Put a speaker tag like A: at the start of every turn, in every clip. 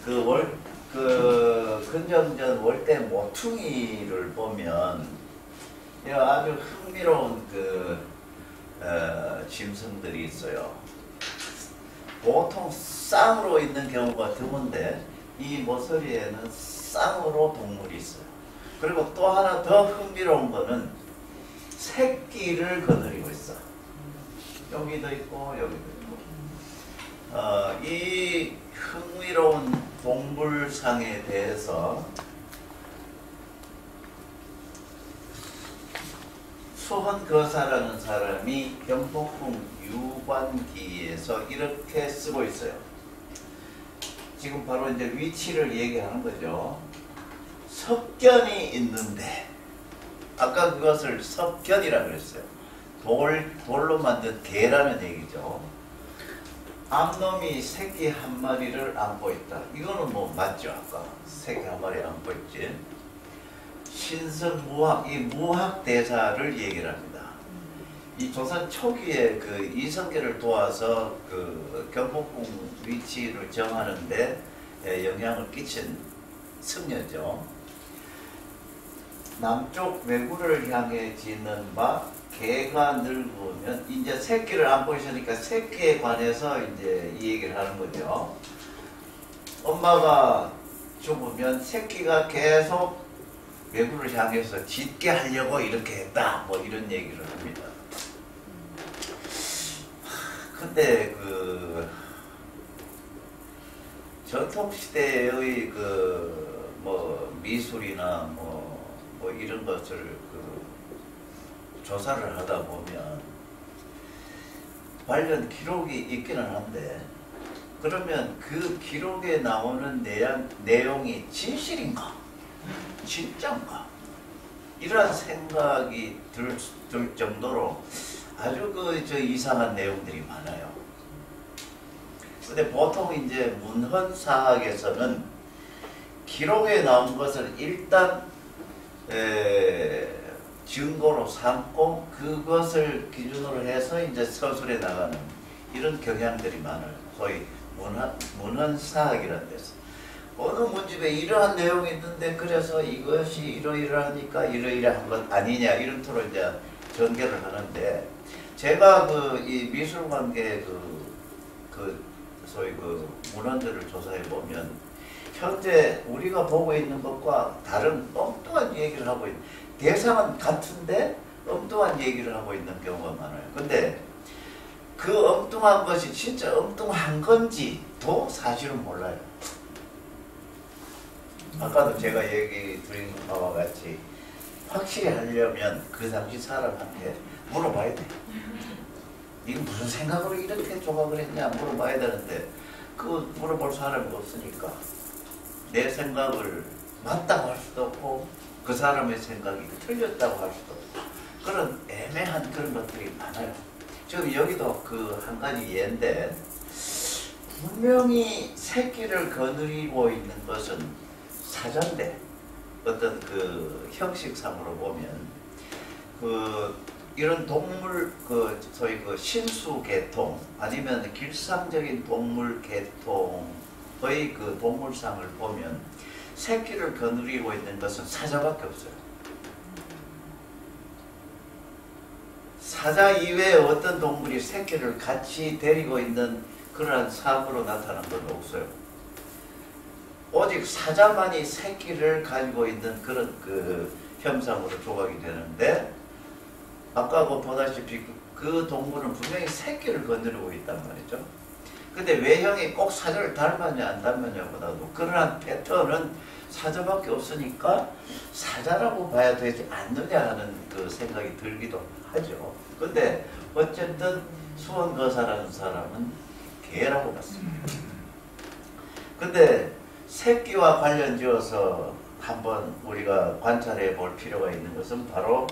A: 근정전 월대 모퉁이를 보면 아주 흥미로운 짐승들이 있어요. 보통 쌍으로 있는 경우가 드문데 이 모서리에는 쌍으로 동물이 있어요. 그리고 또 하나 더 흥미로운 거는 새끼를 거느리고 있어. 여기도 있고 여기도 있고. 이 흥미로운 동물상에 대해서 수헌거사라는 사람이 경복궁 유관기에서 이렇게 쓰고 있어요. 지금 바로 이제 위치를 얘기하는 거죠. 석견이 있는데, 아까 그것을 석견이라 그랬어요. 돌로 만든 개라는 얘기죠. 암놈이 새끼 한 마리를 안고 있다. 이거는 뭐 맞죠? 아까 새끼 한 마리 안고 있지. 신성무학, 이 무학대사를 얘기를 합니다. 이 조선 초기에 이성계를 도와서 경복궁 위치를 정하는데 영향을 끼친 승려죠. 남쪽 외구를 향해 지는 바 개가 늙으면 이제 새끼를 안고 있으니까 새끼에 관해서 이제 이 얘기를 하는 거죠. 엄마가 죽으면 새끼가 계속 외구를 향해서 짖게 하려고 이렇게 했다. 뭐 이런 얘기를 합니다. 근데 전통시대의 뭐 미술이나 뭐 이런 것을 조사를 하다 보면 관련 기록이 있기는 한데, 그러면 그 기록에 나오는 내용이 진실인가? 진짠가? 이런 생각이 들 정도로 아주 이상한 내용들이 많아요. 근데 보통 이제 문헌사학에서는 기록에 나온 것을 일단 증거로 삼고 그것을 기준으로 해서 이제 서술에 나가는 이런 경향들이 많아요. 소위 문헌사학이라는 데서. 어느 문집에 이러한 내용이 있는데 그래서 이것이 이러이러하니까 이러이러한 것 아니냐 이런 토로 이제 전개를 하는데, 제가 이 미술관계 소위 문헌들을 조사해 보면 현재 우리가 보고 있는 것과 다른 엉뚱한 얘기를 하고 있는, 대상은 같은데 엉뚱한 얘기를 하고 있는 경우가 많아요. 근데 그 엉뚱한 것이 진짜 엉뚱한 건지도 사실은 몰라요. 아까도 제가 얘기 드린 바와 같이 확실히 하려면 그 당시 사람한테 물어봐야 돼. 이거 무슨 생각으로 이렇게 조각을 했냐 물어봐야 되는데, 그 물어볼 사람이 없으니까 내 생각을 맞다고 할 수도 없고 그 사람의 생각이 틀렸다고 할 수도 없고 그런 애매한 그런 것들이 많아요. 지금 여기도 한 가지 예인데, 분명히 새끼를 거느리고 있는 것은 사자인데, 어떤 형식상으로 보면 이런 동물 소위 신수 계통 아니면 길상적인 동물 계통의 동물상을 보면 새끼를 거느리고 있는 것은 사자밖에 없어요. 사자 이외에 어떤 동물이 새끼를 같이 데리고 있는 그러한 상으로 나타난 건 없어요. 오직 사자만이 새끼를 가지고 있는 그런 형상으로 조각이 되는데, 아까 보다시피 그 동물은 분명히 새끼를 거느리고 있단 말이죠. 근데 외형이 꼭 사자를 닮았냐 안 닮았냐보다도 그러한 패턴은 사자밖에 없으니까 사자라고 봐야 되지 않느냐 하는 생각이 들기도 하죠. 근데 어쨌든 수헌거사라는 사람은 개라고 봤습니다. 근데 새끼와 관련 지어서 한번 우리가 관찰해 볼 필요가 있는 것은 바로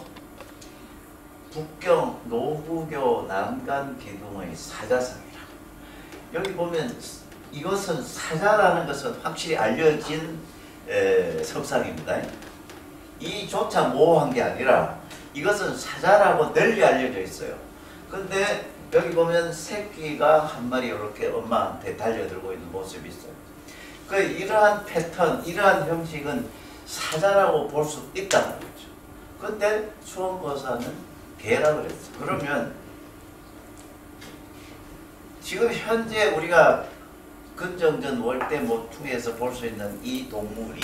A: 북경 노부교 남간 기둥의 사자상이라. 여기 보면 이것은 사자라는 것은 확실히 알려진 석상입니다. 이조차 모호한 게 아니라 이것은 사자라고 널리 알려져 있어요. 근데 여기 보면 새끼가 한 마리 이렇게 엄마한테 달려들고 있는 모습이 있어요. 그 이러한 패턴, 이러한 형식은 사자라고 볼 수 있다는 거죠. 근데 수원거사는 개라 그랬어. 그러면 지금 현재 우리가 근정전 월대 모퉁이에서 볼 수 있는 이 동물이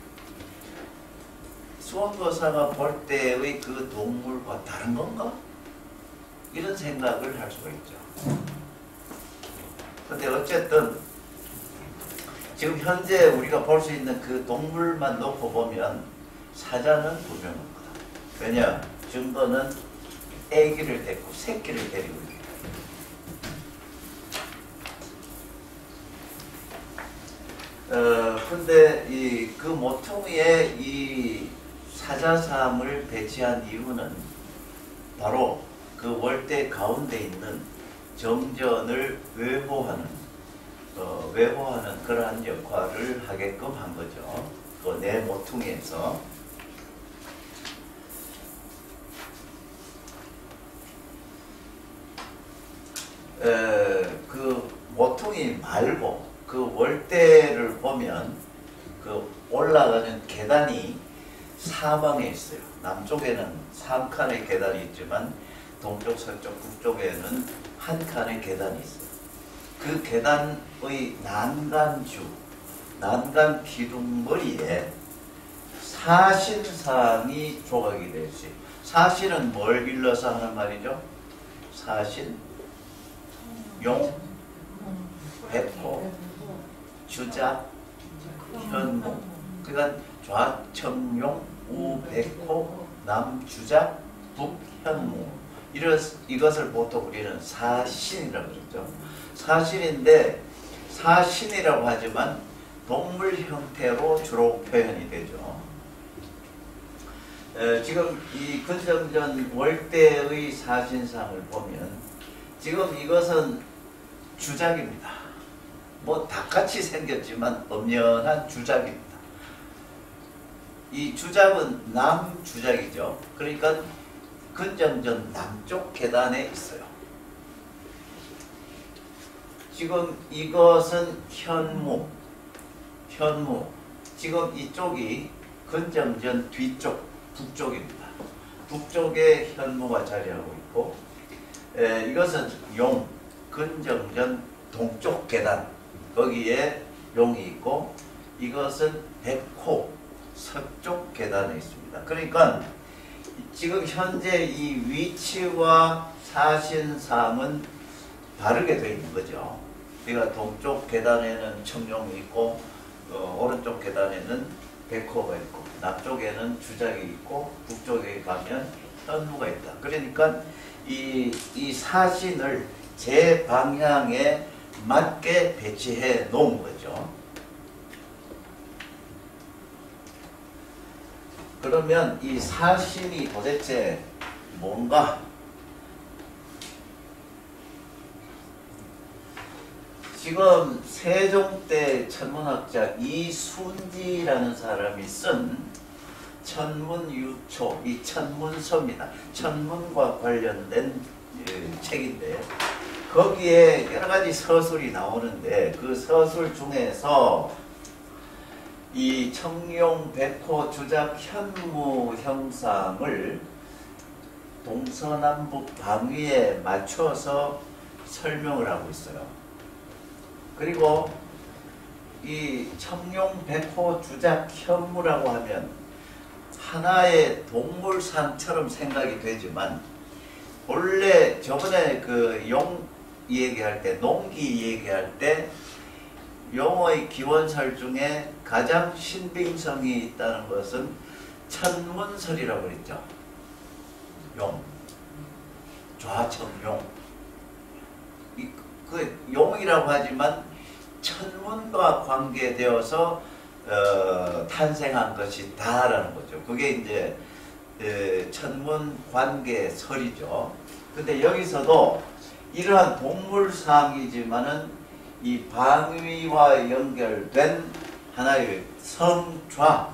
A: 수원거사가 볼 때의 그 동물과 다른 건가? 이런 생각을 할 수가 있죠. 근데 어쨌든 지금 현재 우리가 볼 수 있는 그 동물만 놓고 보면 사자는 분명한 거다. 왜냐? 증거는 아기를 데리고 새끼를 데리고 있다. 근데 그 모퉁이에 이 사자삼을 배치한 이유는 바로 그 월대 가운데 있는 정전을 외보하는 그러한 역할을 하게끔 한 거죠. 그 내 모퉁이에서. 그 모퉁이 말고 그 월대를 보면 그 올라가는 계단이 사방에 있어요. 남쪽에는 3칸의 계단이 있지만 동쪽, 서쪽, 북쪽에는 한 칸의 계단이 있어요. 그 계단의 난간 기둥머리에 사신상이 조각이 되어 있어요. 사신은 뭘 일러서 하는 말이죠? 사신, 용, 백호, 주작, 현무. 그러니까 좌청용, 우백호, 남주작, 북현무. 이것을 보통 우리는 사신이라고 그러죠. 사신인데 사신이라고 하지만 동물 형태로 주로 표현이 되죠. 지금 이 근정전 월대의 사신상을 보면 지금 이것은 주작입니다. 뭐 닭같이 생겼지만 엄연한 주작입니다. 이 주작은 남주작이죠. 그러니까 근정전 남쪽 계단에 있어요. 지금 이것은 현무. 지금 이쪽이 근정전 뒤쪽, 북쪽입니다. 북쪽에 현무가 자리하고 있고, 이것은 용, 근정전 동쪽 계단, 거기에 용이 있고, 이것은 백호, 서쪽 계단에 있습니다. 그러니까 지금 현재 이 위치와 사신상은 다르게 되어 있는 거죠. 그러니까 동쪽 계단에는 청룡이 있고 오른쪽 계단에는 백호가 있고 남쪽에는 주작이 있고 북쪽에 가면 현무가 있다. 그러니까 이 사신을 제 방향에 맞게 배치해 놓은 거죠. 그러면 이 사신이 도대체 뭔가? 지금 세종 때 천문학자 이순지라는 사람이 쓴 천문유초, 이 천문서입니다. 천문과 관련된 책인데 거기에 여러 가지 서술이 나오는데 그 서술 중에서 이 청룡, 백호, 주작, 현무 형상을 동서남북 방위에 맞춰서 설명을 하고 있어요. 그리고 이 청룡, 백호, 주작, 현무라고 하면 하나의 동물상처럼 생각이 되지만 원래 저번에 그 용 얘기할 때, 농기 얘기할 때 용어의 기원설 중에 가장 신빙성이 있다는 것은 천문설이라고 그랬죠. 용, 좌청용. 그 용이라고 하지만 천문과 관계되어서 탄생한 것이다라는 거죠. 그게 이제 천문 관계설이죠. 근데 여기서도 이러한 동물상이지만은 이 방위와 연결된 하나의 성좌로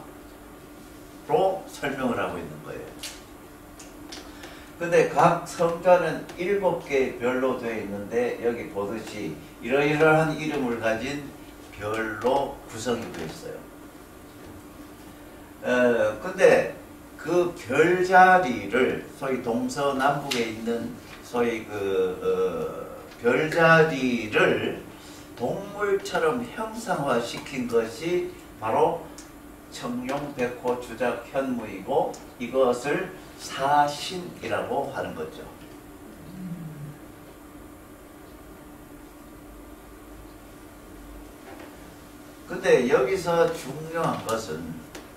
A: 설명을 하고 있는 거예요. 근데 각 성좌는 7개 별로 되어 있는데 여기 보듯이 이러이러한 이름을 가진 결로 구성이 되어 있어요. 근데 그 별자리를 소위 동서남북에 있는 소위 별자리를 동물처럼 형상화시킨 것이 바로 청룡, 백호, 주작, 현무이고 이것을 사신이라고 하는 거죠. 근데 여기서 중요한 것은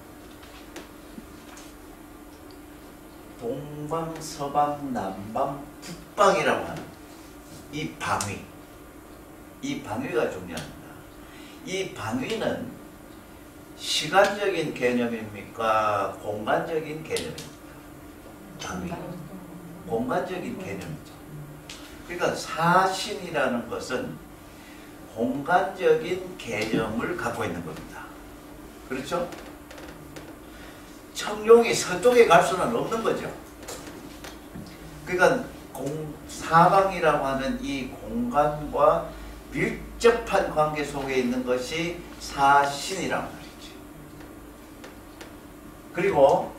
A: 동방, 서방, 남방, 북방이라고 하는 이 방위. 이 방위가 중요합니다. 이 방위는 시간적인 개념입니까? 공간적인 개념입니까? 방위. 공간적인 개념이죠. 그러니까 사신이라는 것은 공간적인 개념을 갖고 있는 겁니다. 그렇죠? 청룡이 서쪽에 갈 수는 없는 거죠. 그러니까 사방이라고 하는 이 공간과 밀접한 관계 속에 있는 것이 사신이란 말이죠. 그리고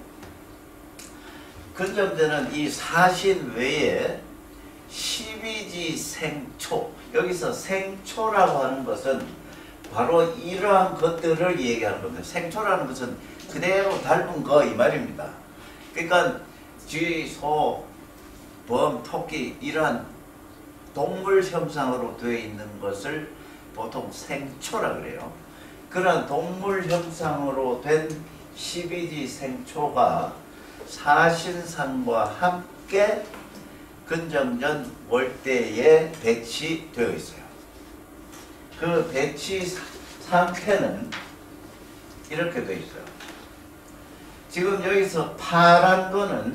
A: 근점되는 이 사신 외에 12지 생초, 여기서 생초라고 하는 것은 바로 이러한 것들을 얘기하는 겁니다. 생초라는 것은 그대로 닮은 거 이 말입니다. 그러니까 쥐, 소, 범, 토끼 이러한 동물 형상으로 되어 있는 것을 보통 생초라 그래요. 그런 동물 형상으로 된 12지 생초가 사신상과 함께 근정전 월대에 배치되어 있어요. 그 배치 상태는 이렇게 되어 있어요. 지금 여기서 파란 거는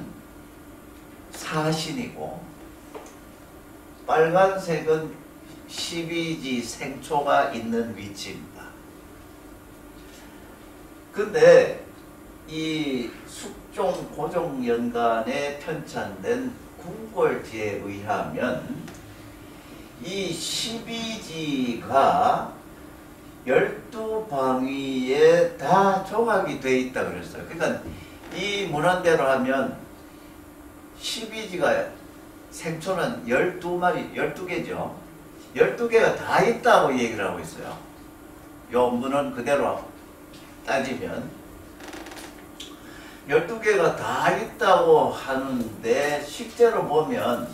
A: 사신이고 빨간색은 12지 생초가 있는 위치입니다. 근데 이 숙종 고종연간에 편찬된 궁궐지에 의하면 이 12지가 12방위에 다 조각이 되어 있다 그랬어요. 그러니까 이 문헌대로 하면 12지가 생초는 12마리, 12개죠. 12개가 다 있다고 얘기를 하고 있어요. 요 문헌 그대로 따지면 12개가 다 있다고 하는데 실제로 보면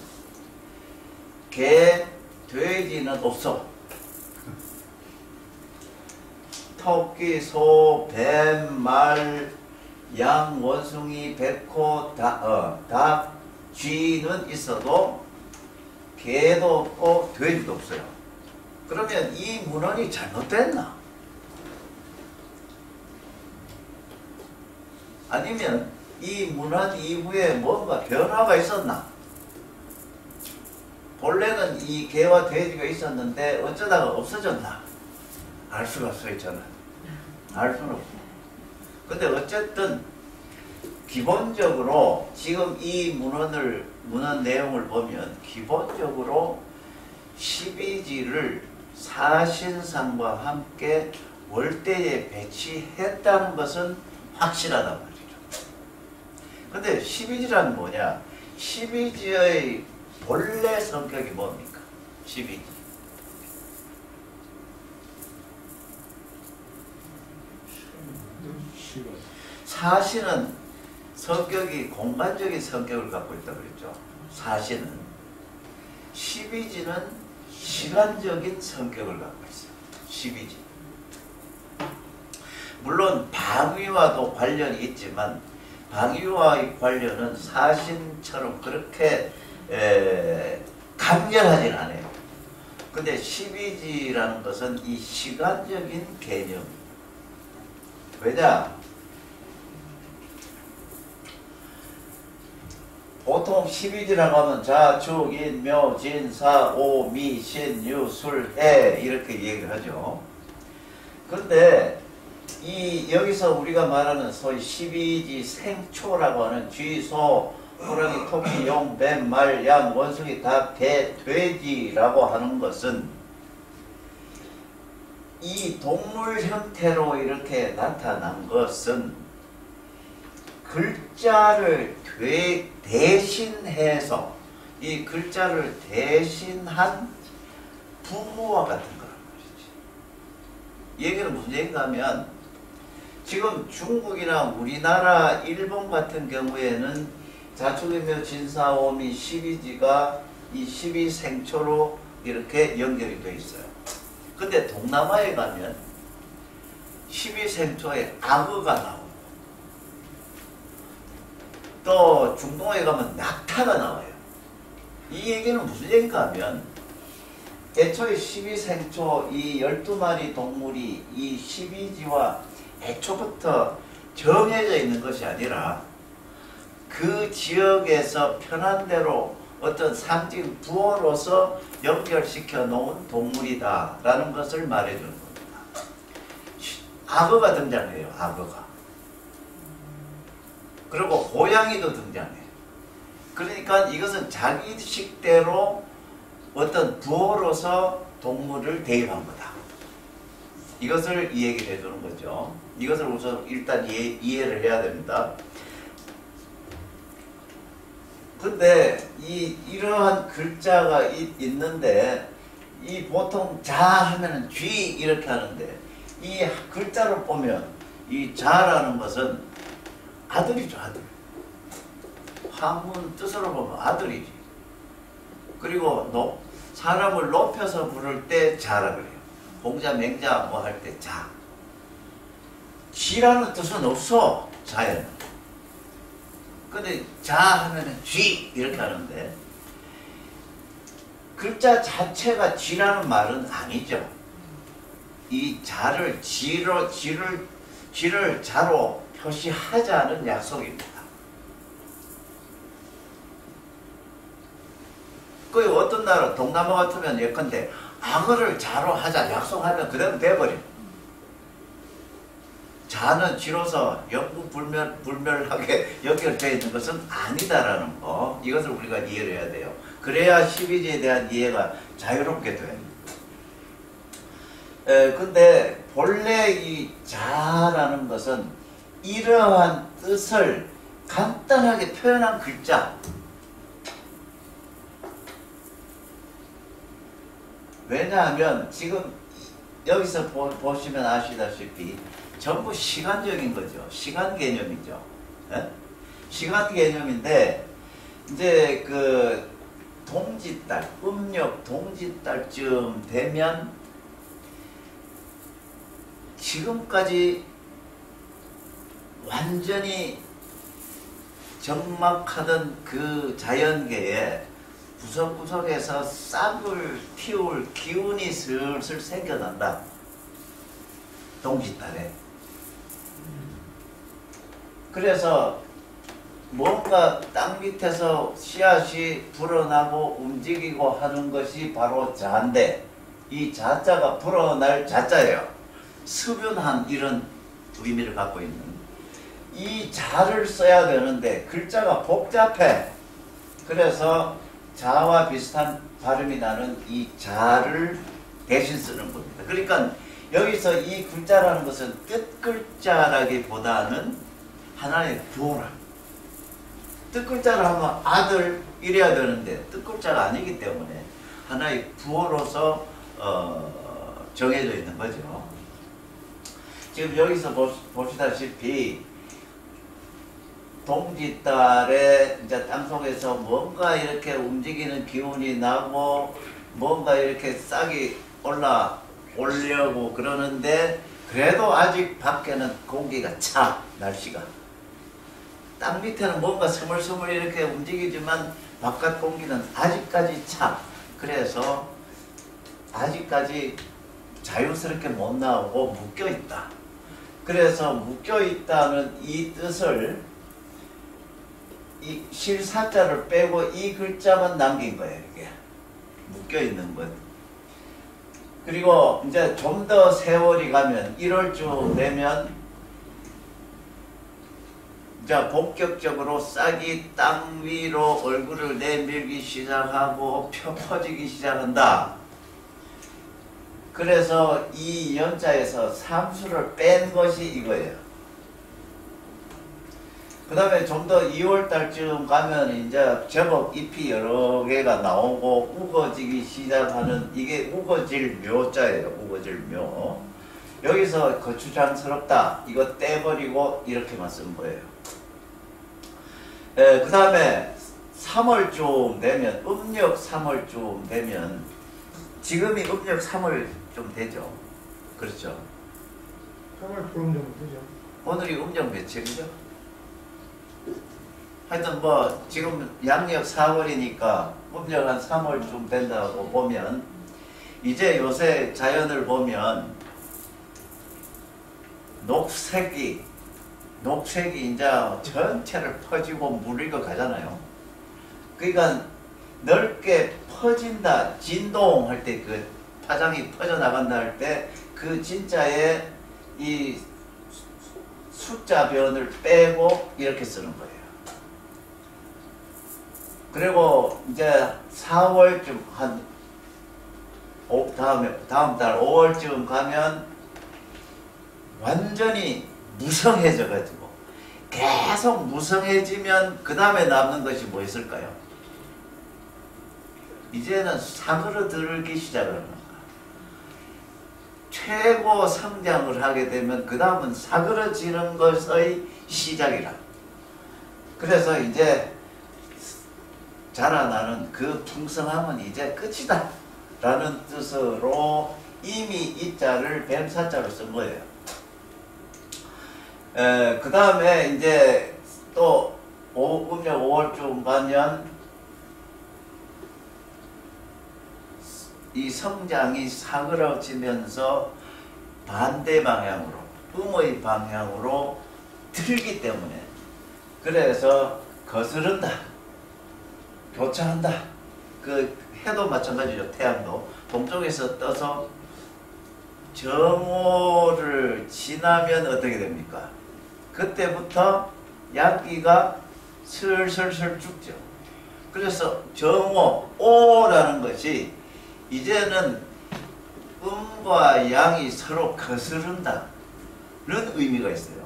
A: 개, 돼지는 없어. 토끼, 소, 뱀, 말, 양, 원숭이, 백호, 닭, 쥐는 있어도 개도 없고 돼지도 없어요. 그러면 이 문헌이 잘못됐나? 아니면 이 문헌 이후에 뭔가 변화가 있었나? 본래는 이 개와 돼지가 있었는데 어쩌다가 없어졌나? 알 수가 없어 있잖아요. 알 수는 없어. 근데 어쨌든 기본적으로 지금 이 문헌 내용을 보면 기본적으로 12지를 사신상과 함께 월대에 배치했다는 것은 확실하단 말이죠. 근데 12지란 뭐냐? 12지의 본래 성격이 뭡니까? 12지. 사신은 성격이 공간적인 성격을 갖고 있다고 그랬죠. 사신은. 12지는 시간적인 성격을 갖고 있어요. 12지. 물론 방위와도 관련이 있지만 방위와의 관련은 사신처럼 그렇게 강렬하진 않아요. 근데 12지라는 것은 이 시간적인 개념. 왜냐? 보통 12지라고 하면 자, 축, 인, 묘, 진, 사, 오, 미, 신, 유, 술, 해 이렇게 얘기를 하죠. 근데 여기서 우리가 말하는 소위 12지 생초라고 하는 쥐, 소, 호랑이, 토끼, 용, 뱀, 말, 양, 원숭이, 닭, 개, 돼지라고 하는 것은 이 동물 형태로 이렇게 나타난 것은 글자를 대신해서 이 글자를 대신한 부모와 같은 거란 말이지. 얘기는 무슨 얘기인가 하면 지금 중국이나 우리나라, 일본 같은 경우에는 자축인묘 진사오미 12지가 이 12생초로 이렇게 연결이 되어 있어요. 근데 동남아에 가면 12생초에 악어가 나오고 또 중동에 가면 낙타가 나와요. 이 얘기는 무슨 얘기인가 하면 애초에 12생초 이 12마리 동물이 이 12지와 애초부터 정해져 있는 것이 아니라 그 지역에서 편한 대로 어떤 상징 부호로서 연결시켜 놓은 동물이다 라는 것을 말해주는 겁니다. 악어가 등장해요. 악어가. 그리고 고양이도 등장해요. 그러니까 이것은 자기식대로 어떤 부호로서 동물을 대입한 거다. 이것을 이 얘기를 해주는 거죠. 이것을 우선 일단 이해를 해야 됩니다. 근데 이러한 글자가 있는데 이 보통 자 하면은 쥐 이렇게 하는데 이 글자로 보면 이 자라는 것은 아들이죠. 아들. 한문 뜻으로 보면 아들이지. 그리고 사람을 높여서 부를 때 자라 그래요. 공자 맹자 뭐 할 때 자. 쥐라는 뜻은 없어. 자에는. 근데 자 하면은 쥐 이렇게 하는데 글자 자체가 쥐라는 말은 아니죠. 이 자를 쥐를 자로 표시하자는 약속입니다. 그 어떤 나라 동남아 같으면 예컨대 악어를 자로 하자 약속하면 그대로 돼버려. 자는 쥐로서 영구불멸하게 연결되어 있는 것은 아니다라는 거. 이것을 우리가 이해를 해야 돼요. 그래야 12지에 대한 이해가 자유롭게 돼요. 근데 본래 이 자라는 것은 이러한 뜻을 간단하게 표현한 글자. 왜냐하면 지금 여기서 보시면 아시다시피 전부 시간적인 거죠. 시간 개념이죠. 네? 시간 개념인데 이제 그 동짓달, 음력 동짓달쯤 되면 지금까지 완전히 적막하던 그 자연계에 구석구석에서 싹을 틔울 기운이 슬슬 생겨난다. 동짓달에. 그래서 뭔가 땅 밑에서 씨앗이 불어나고 움직이고 하는 것이 바로 자인데 이 자자가 불어날 자자예요. 수변한 이런 의미를 갖고 있는 이 자를 써야 되는데 글자가 복잡해. 그래서 자와 비슷한 발음이 나는 이 자를 대신 쓰는 겁니다. 그러니까 여기서 이 글자라는 것은 뜻글자라기보다는 하나의 부호라. 뜻글자를 하면 아들 이래야 되는데 뜻글자가 아니기 때문에 하나의 부호로서 정해져 있는 거죠. 지금 여기서 보시다시피 동짓달에 이제 땅속에서 뭔가 이렇게 움직이는 기운이 나고 뭔가 이렇게 싹이 올라오려고 그러는데 그래도 아직 밖에는 공기가 차. 날씨가 땅 밑에는 뭔가 스물스물 이렇게 움직이지만 바깥 공기는 아직까지 차. 그래서 아직까지 자유스럽게 못 나오고 묶여있다. 그래서 묶여있다는 이 뜻을 이 실사자를 빼고 이 글자만 남긴 거예요. 이게 묶여있는 것. 그리고 이제 좀 더 세월이 가면 1월쯤 되면 자 본격적으로 싹이 땅 위로 얼굴을 내밀기 시작하고 펴 퍼지기 시작한다. 그래서 이 연자에서 삼수를 뺀 것이 이거예요. 그 다음에 좀 더 2월달쯤 가면 이제 제법 잎이 여러 개가 나오고 우거지기 시작하는 이게 우거질 묘자예요. 우거질 묘. 여기서 거추장스럽다. 이거 떼버리고 이렇게만 쓴 거예요. 그 다음에 3월쯤 되면 음력 3월쯤 되면 지금이 음력 3월쯤 되죠. 그렇죠.
B: 3월 보름 정도 되죠.
A: 오늘이 음력 며칠이죠? 하여튼 뭐 지금 양력 4월이니까 음력 한 3월쯤 된다고 보면 이제 요새 자연을 보면 녹색이 이제 전체를 퍼지고 물리고 가잖아요. 그러니까 넓게 퍼진다, 진동할 때 그 파장이 퍼져나간다 할 때 그 진짜의 이 숫자 변을 빼고 이렇게 쓰는 거예요. 그리고 이제 4월쯤 다음 달 5월쯤 가면 완전히 무성해져 가지고 계속 무성해지면 그 다음에 남는 것이 뭐 있을까요? 이제는 사그러들기 시작을 하는 거야. 최고 성장을 하게 되면 그 다음은 사그러지는 것의 시작이라. 그래서 이제 자라나는 그 풍성함은 이제 끝이다 라는 뜻으로 이미 이 자를 뱀사자로 쓴 거예요. 그 다음에 이제 또 음력 5월쯤 가면 이 성장이 사그러지면서 반대 방향으로 음의 방향으로 들기 때문에 그래서 거스른다, 교차한다. 그 해도 마찬가지죠. 태양도 동쪽에서 떠서 정오를 지나면 어떻게 됩니까? 그때부터 양기가 슬슬슬 죽죠. 그래서 정오, 오라는 것이 이제는 음과 양이 서로 거스른다는 의미가 있어요.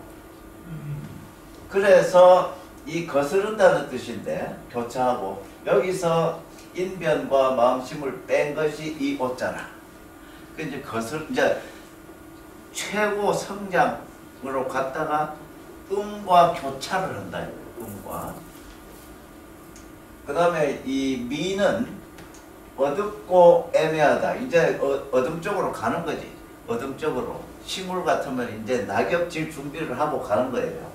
A: 그래서 이 거스른다는 뜻인데 교차하고 여기서 인변과 마음심을 뺀 것이 이 오자라. 그 이제 이제 최고 성장으로 갔다가 음과 교차를 한다. 음과. 그 다음에 이 미는 어둡고 애매하다. 이제 어둠 쪽으로 가는 거지. 어둠 쪽으로. 식물 같으면 이제 낙엽질 준비를 하고 가는 거예요.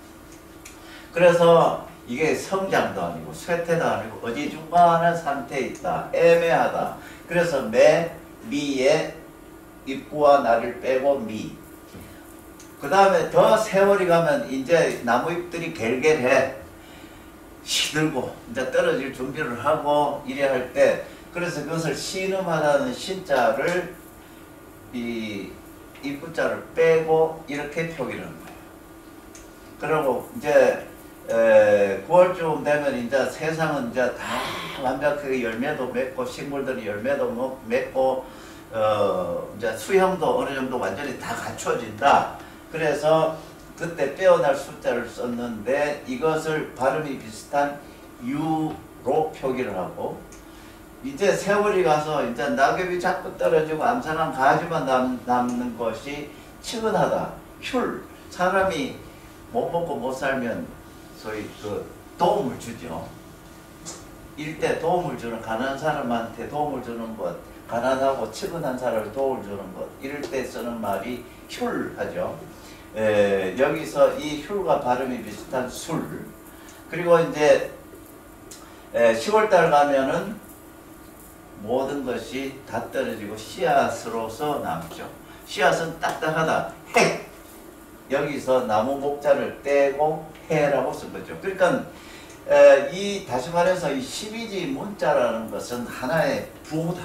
A: 그래서 이게 성장도 아니고 쇠퇴도 아니고 어디중간한 상태에 있다. 애매하다. 그래서 미에 입구와 나를 빼고 미. 그 다음에 더 세월이 가면 이제 나무잎들이 gelgel해. 시들고 이제 떨어질 준비를 하고 이래 할 때 그래서 그것을 신음하다는 신자를 이 입구자를 빼고 이렇게 표기를 하는 거예요. 그리고 이제 9월쯤 되면 이제 세상은 이제 다 완벽하게 열매도 맺고 식물들이 열매도 맺고 이제 수형도 어느 정도 완전히 다 갖춰진다. 그래서 그때 빼어날 숫자를 썼는데 이것을 발음이 비슷한 유로 표기를 하고 이제 세월이 가서 이제 낙엽이 자꾸 떨어지고 암산한 가지만 남는 것이 측은하다. 휼. 사람이 못 먹고 못 살면 소위 그 도움을 주죠. 일대 도움을 주는 가난한 사람한테 도움을 주는 것, 가난하고 측은한 사람을 도움을 주는 것 이럴 때 쓰는 말이 휼하죠. 여기서 이 휼과 발음이 비슷한 술. 그리고 이제 10월달 가면은 모든 것이 다 떨어지고 씨앗으로서 남죠. 씨앗은 딱딱하다. 해. 여기서 나무 목자를 떼고 해라고 쓴 거죠. 그러니까 이 다시 말해서 이 12지 문자라는 것은 하나의 부호다.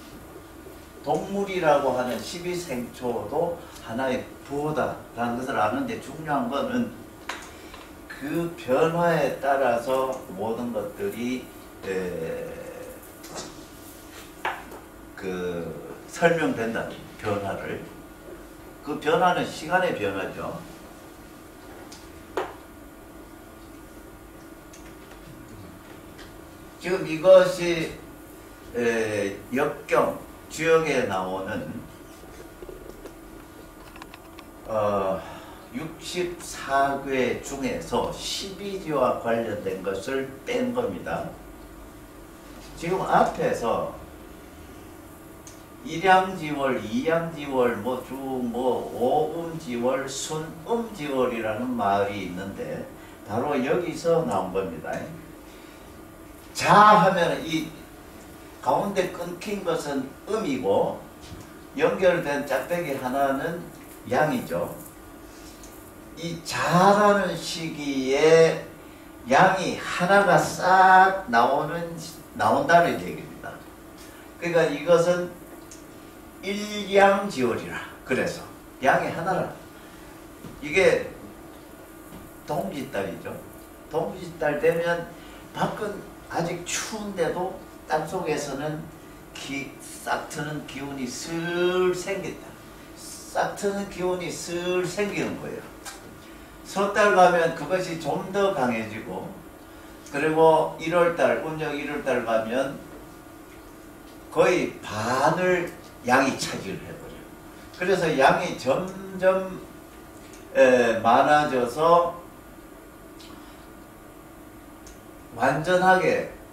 A: 동물이라고 하는 12생초도 하나의 부호다라는 것을 아는데 중요한 거는 그 변화에 따라서 모든 것들이 그 설명된다. 변화를. 그 변화는 시간의 변화죠. 지금 이것이 역경, 주역에 나오는 64괴 중에서 12지와 관련된 것을 뺀 겁니다. 지금 앞에서 일양지월, 이양지월, 오음지월, 순음지월이라는 말이 있는데 바로 여기서 나온 겁니다. 자 하면 이 가운데 끊긴 것은 음이고 연결된 짝대기 하나는 양이죠. 이 자라는 시기에 양이 하나가 싹 나온다는 얘기입니다. 그러니까 이것은 일양지월이라. 그래서 양이 하나라. 이게 동짓달이죠. 동짓달 되면 밖은 아직 추운데도 땅속에서는 싹 트는 기운이 슬 생긴다. 싹 트는 기운이 슬 생기는 거예요. 설달 가면 그것이 좀 더 강해지고, 그리고 1월달, 음력 1월달 가면 거의 반을 양이 차지를 해버려요. 그래서 양이 점점 많아져서 완전하게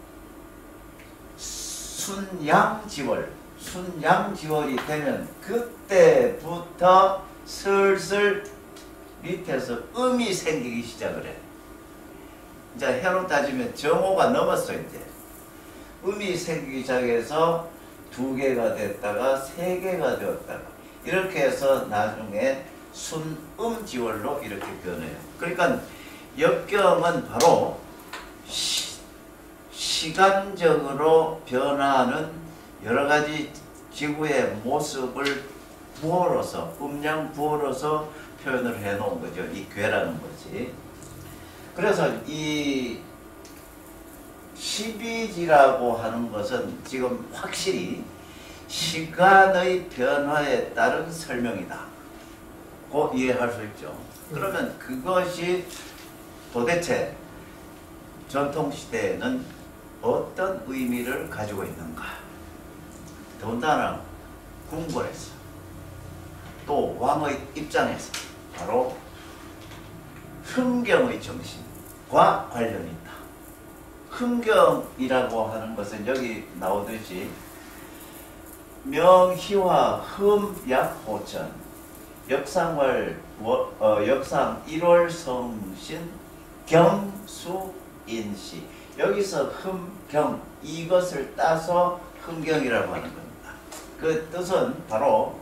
A: 순양지월이 되면 그때부터 슬슬 밑에서 음이 생기기 시작을 해. 이제 해로 따지면 정오가 넘었어. 이제 음이 생기기 시작해서 2개가 됐다가 3개가 되었다가 이렇게 해서 나중에 순음지월로 이렇게 변해요. 그러니까 역경은 바로 시간적으로 변화하는 여러가지 지구의 모습을 부어로서, 음양 부어로서 표현을 해 놓은 거죠. 이 괴라는 것이. 그래서 이 12지라고 하는 것은 지금 확실히 시간의 변화에 따른 설명이다. 고 이해할 수 있죠. 그러면 그것이 도대체 전통시대에는 어떤 의미를 가지고 있는가? 더군다나 궁궐에서 또 왕의 입장에서 바로 흥경의 정신과 관련이 있다. 흥경이라고 하는 것은 여기 나오듯이 명희와 흠약호천 역상 1월 성신 경수인시 여기서 흠경 이것을 따서 흥경이라고 하는 겁니다. 그 뜻은 바로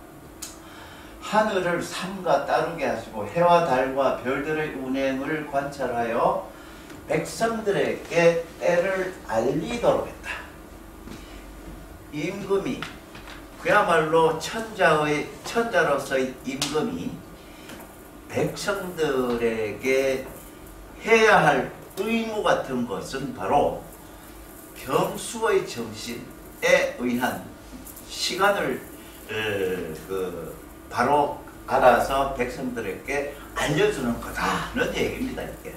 A: 하늘을 삼가 따르게 하시고 해와 달과 별들의 운행을 관찰하여 백성들에게 때를 알리도록 했다. 임금이 그야말로 천자로서의 임금이 백성들에게 해야 할 의무 같은 것은 바로 경수의 정신에 의한 시간을 바로 알아서 백성들에게 알려주는 거다는 얘기입니다. 이게.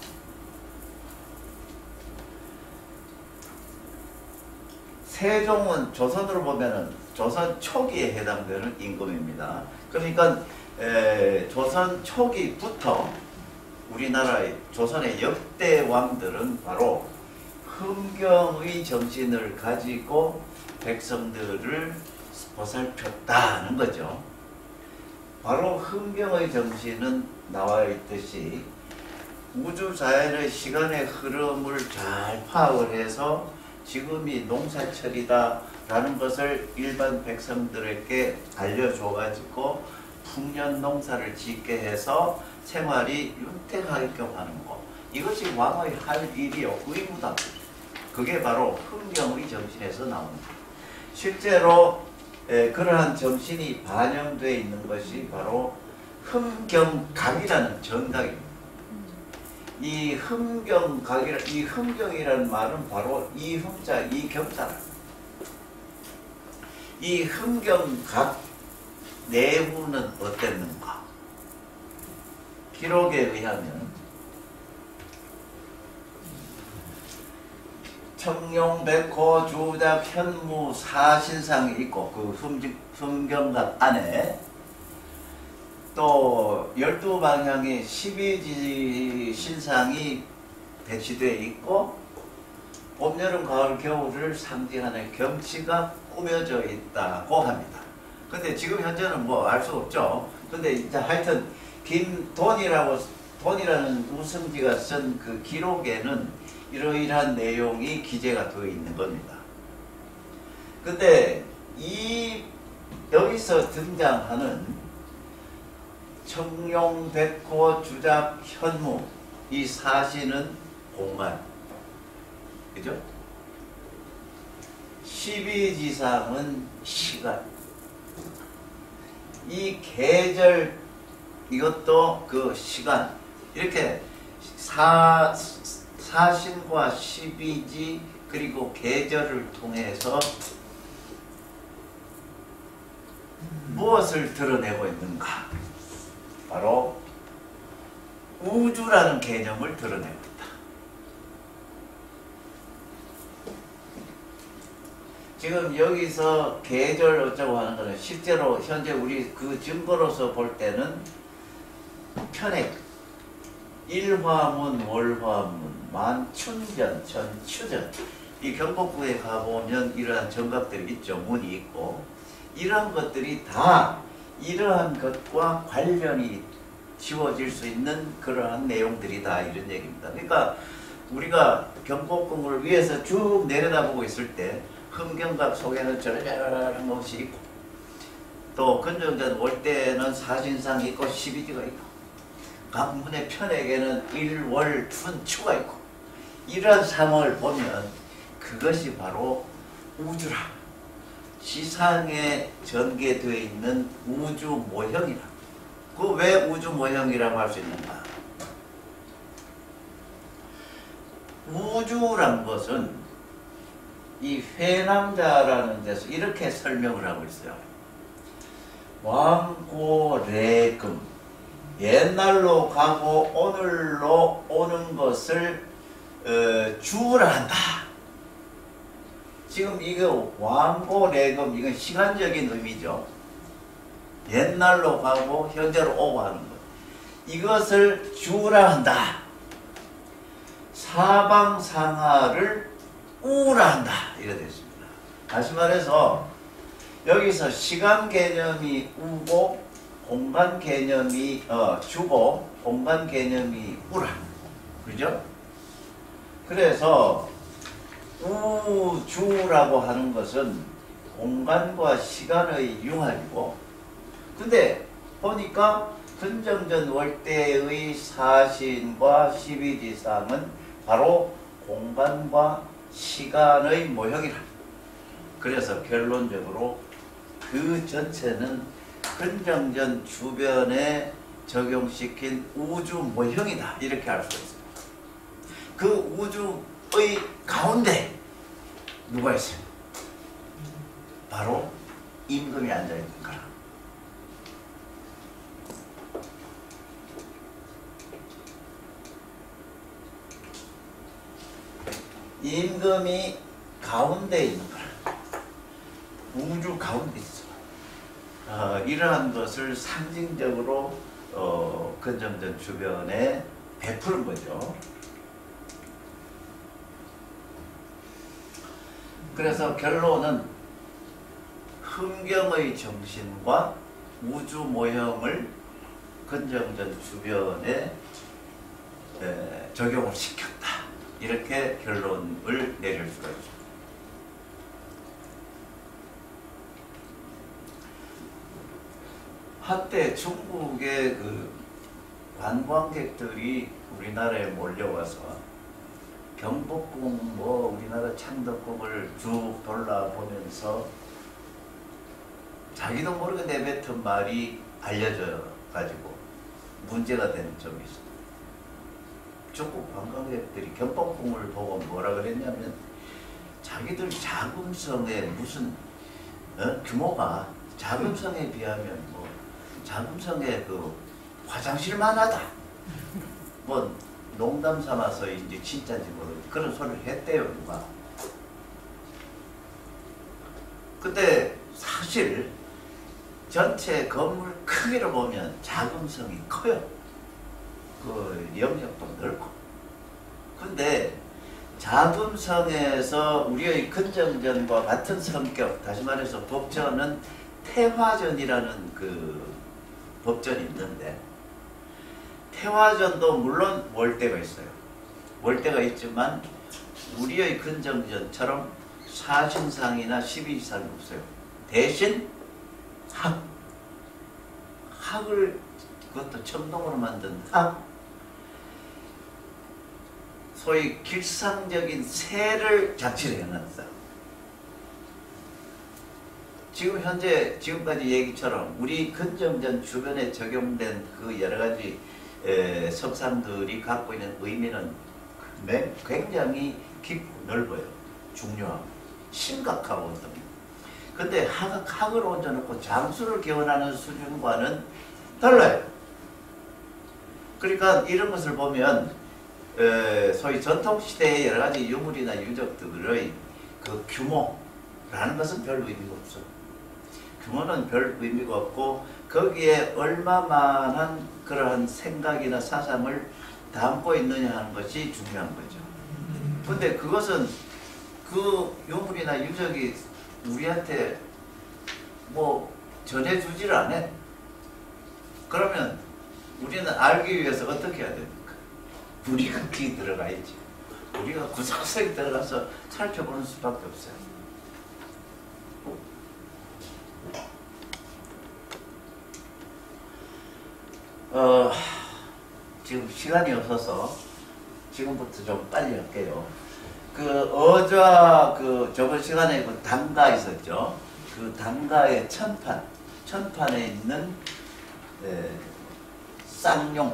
A: 세종은 조선으로 보면은 조선 초기에 해당되는 임금입니다. 그러니까 조선 초기부터 우리나라의 조선의 역대 왕들은 바로 흥경의 정신을 가지고 백성들을 보살폈다는 거죠. 바로 흥경의 정신은 나와 있듯이 우주자연의 시간의 흐름을 잘 파악을 해서 지금이 농사철이다 라는 것을 일반 백성들에게 알려줘가지고 풍년 농사를 짓게 해서 생활이 윤택하게끔 하는 것. 이것이 왕의 할 일이요. 의무다. 그게 바로 흥경의 정신에서 나오는 것. 실제로 그러한 정신이 반영되어 있는 것이 바로 흥경각이라는 전각입니다. 이 흥경이라는 말은 바로 이 흥자, 이 경자라. 이 흥경각 내부는 어땠는가? 기록에 의하면 청룡, 백호, 주작, 현무, 사신상이 있고 그 흥경각 안에 또 12방향의 12지 신상이 배치되어 있고 봄, 여름, 가을, 겨울을 상징하는 경치가 꾸며져 있다고 합니다. 근데 지금 현재는 뭐 알 수 없죠. 근데 이제 하여튼 돈이라는 우승지가 쓴 그 기록에는 이러이러한 내용이 기재가 되어 있는 겁니다. 근데 여기서 등장하는 청룡, 백호, 주작, 현무 이 사시는 공간, 그죠? 12지상은 시간. 이 계절, 이것도 그 시간. 이렇게 사신과 12지 그리고 계절을 통해서 무엇을 드러내고 있는가? 바로 우주라는 개념을 드러내고 있다. 지금 여기서 계절 어쩌고 하는 거는 실제로 현재 우리 그 증거로서 볼 때는 편액, 일화문, 월화문, 만춘전, 전추전 이 경복궁에 가보면 이러한 정각들이 있죠. 문이 있고 이러한 것들이 다 이러한 것과 관련이 지워질 수 있는 그러한 내용들이다 이런 얘기입니다. 그러니까 우리가 경복궁을 위에서 쭉 내려다보고 있을 때 흥경각 속에는 저런 것이 있고 또 근정전 올 때는 사신상이 있고 12지가 있고 각 문의 편에게는 일, 월, 춘, 추가 있고 이러한 상황을 보면 그것이 바로 우주라. 지상에 전개되어 있는 우주 모형이라. 그 왜 우주 모형이라고 할 수 있는가? 우주란 것은 이 회남자라는 데서 이렇게 설명을 하고 있어요. 왕고래금 옛날로 가고 오늘로 오는 것을 주라 한다. 지금 이거 왕고래금 이건 시간적인 의미죠. 옛날로 가고 현재로 오고 하는 것. 이것을 주라 한다. 사방상하를 우라 한다. 이렇게 됐습니다. 다시 말해서 여기서 시간 개념이 우고 공간 개념이 주고 공간 개념이 우라. 그죠? 그래서 우주라고 하는 것은 공간과 시간의 융합이고 근데 보니까 근정전 월대의 사신과 12지상은 바로 공간과 시간의 모형이라. 그래서 결론적으로 그 전체는 근정전 주변에 적용시킨 우주 모형이다. 이렇게 할 수 있습니다. 그 우주의 가운데 누가 있어요? 바로 임금이 앉아있는 거라. 임금이 가운데 있는 거라. 우주 가운데 있어. 이러한 것을 상징적으로 근정전 주변에 베푸는 거죠. 그래서 결론은 흥경의 정신과 우주 모형을 근정전 주변에 적용을 시켰다. 이렇게 결론을 내릴 수가 있습니다. 한때 중국의 그 관광객들이 우리나라에 몰려와서 경복궁 우리나라 창덕궁을 쭉 돌아보면서 자기도 모르게 내뱉은 말이 알려져 가지고 문제가 되는 점이 있습니다. 중국 관광객들이 경복궁을 보고 뭐라 그랬냐면 자기들 자금성에 무슨 규모가 자금성에 비하면 뭐 자금성의 그 화장실만 하다. 뭐 농담 삼아서 이제 진짜인지 모르 그런 소리를 했대요 누가. 근데 사실 전체 건물 크기로 보면 자금성이 커요. 그 영역도 넓고. 근데 자금성에서 우리의 근정전과 같은 성격, 다시 말해서 법전은 태화전이라는 그 법전이 있는데, 태화전도 물론 월대가 있어요. 월대가 있지만 우리의 근정전처럼 사신상이나 12지상이 없어요. 대신 학을 그것도 청동으로 만든 학, 소위 길상적인 세를 자치를 해놨어. 지금 현재 지금까지 얘기처럼 우리 근정전 주변에 적용된 그 여러 가지 석상들이 갖고 있는 의미는 굉장히 깊고 넓어요. 중요하고 심각하거든요. 근데 학을 얹어놓고 장수를 개원하는 수준과는 달라요. 그러니까 이런 것을 보면 소위 전통시대의 여러 가지 유물이나 유적들의 그 규모라는 것은 별 의미가 없어. 규모는 별 의미가 없고 거기에 얼마만한 그러한 생각이나 사상을 담고 있느냐 하는 것이 중요한 거죠. 근데 그것은 그 유물이나 유적이 우리한테 뭐 전해주지를 않아. 그러면 우리는 알기 위해서 어떻게 해야 됩니까? 우리가 거기 들어가 있지. 우리가 구석구석에 들어가서 살펴보는 수밖에 없어요. 지금 시간이 없어서 지금부터 좀 빨리 할게요. 저번 시간에 그 단가 있었죠. 그 단가의 천판에 있는 쌍용,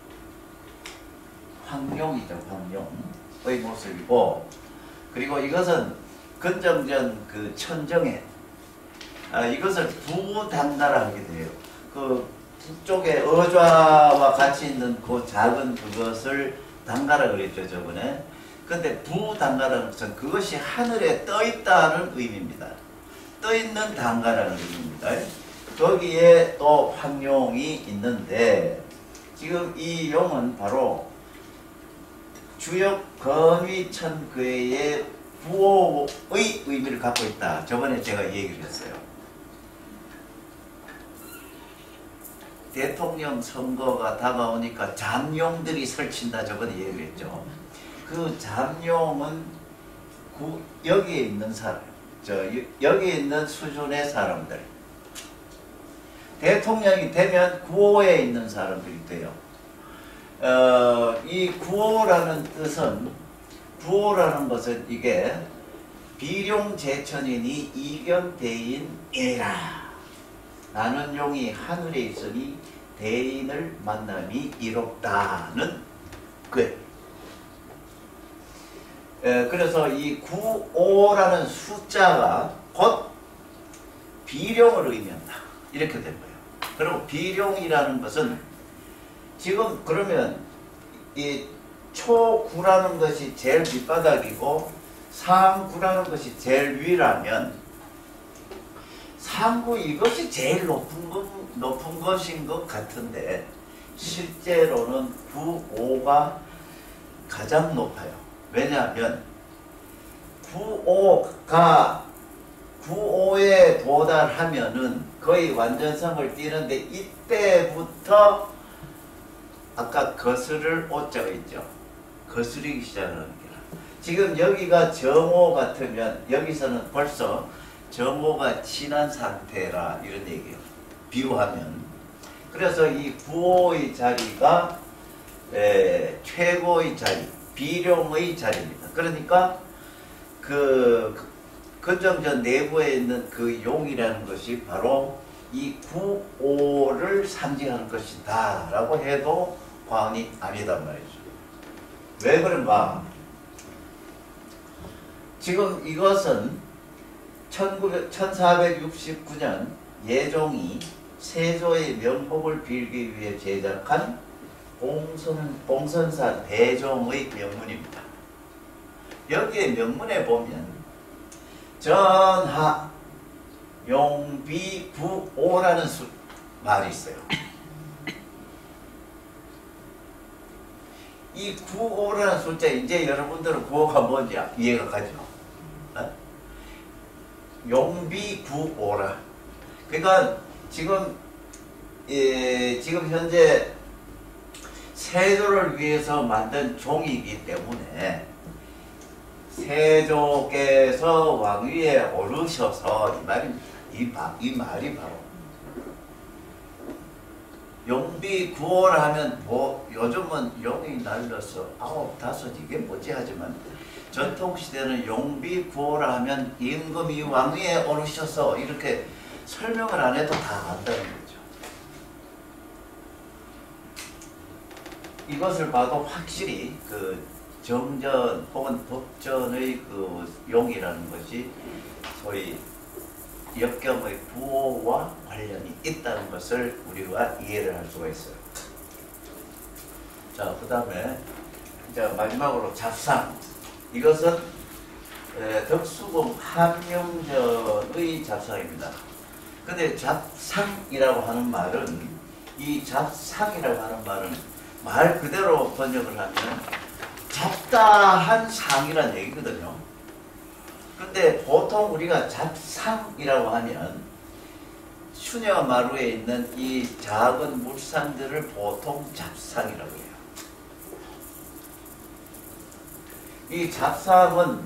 A: 황룡이죠. 황룡의 모습이고, 그리고 이것은 근정전 그 천정에 이것을 부단가라 하게 돼요. 그 북쪽에 어좌와 같이 있는 그 작은 그것을 단가라 그랬죠 저번에. 근데 부단가라는 것은 그것이 하늘에 떠 있다는 의미입니다. 떠 있는 단가라는 의미입니다. 거기에 또 황룡이 있는데, 지금 이 용은 바로 주역 건위천괴의 부호의 의미를 갖고 있다. 저번에 제가 얘기를 했어요. 대통령 선거가 다가오니까 잠룡들이 설친다. 저번에 얘기를 했죠. 그 잠룡은 여기에 있는 사람, 여기에 있는 수준의 사람들, 대통령이 되면 구호에 있는 사람들이 돼요. 이 구호라는 이게 비룡제천이니 이견대인이라. 나는 용이 하늘에 있으니 대인을 만남이 이롭다는 거예요. 그래서 이 95라는 숫자가 곧 비룡을 의미한다. 이렇게 된 거예요. 그리고 비룡이라는 것은 지금 그러면 이 초9라는 것이 제일 밑바닥이고 상9라는 것이 제일 위라면 상구 이것이 제일 높은 것인 것 같은데, 실제로는 95가 가장 높아요. 왜냐하면 95에 도달하면은 거의 완전성을 띠는데, 이때부터 아까 거스를 오자가 있죠. 거스르기 시작하는 거라. 지금 여기가 정오 같으면 여기서는 벌써 정오가 지난 상태라 이런 얘기예요. 비유하면. 그래서 이 95의 자리가 최고의 자리, 비룡의 자리입니다. 그러니까 그 근정전 내부에 있는 그 용이라는 것이 바로 이 95를 상징하는 것이다 라고 해도 과언이 아니단 말이죠. 왜 그런가? 지금 이것은 1469년 예종이 세조의 명복을 빌기 위해 제작한 봉선사 대종의 명문입니다. 여기에 명문에 보면 전하 용비구오라는 말이 있어요. 이 구오라는 숫자, 이제 여러분들은 구호가 뭔지 이해가 가죠? 어? 용비구오라. 그러니까 지금 지금 현재 세조를 위해서 만든 종이기 때문에 세조께서 왕위에 오르셔서 이 말이 바로 용비구오라 하면 뭐 요즘은 용이 날려서 9, 5 이게 뭐지 하지만 전통시대는 용비구오라 하면 임금이 왕위에 오르셔서 이렇게 설명을 안 해도 다 안다는 거죠. 이것을 봐도 확실히 그 정전 혹은 법전의 그 용이라는 것이 소위 역경의 부호와 관련이 있다는 것을 우리가 이해를 할 수가 있어요. 자, 그 다음에 이제 마지막으로 잡상. 이것은 덕수궁 함영전의 잡상입니다. 근데 잡상이라고 하는 말은, 이 잡상이라고 하는 말은 말 그대로 번역을 하면 잡다한 상이라는 얘기거든요. 근데 보통 우리가 잡상이라고 하면 수녀 마루에 있는 이 작은 물상들을 보통 잡상이라고 해요. 이 잡상은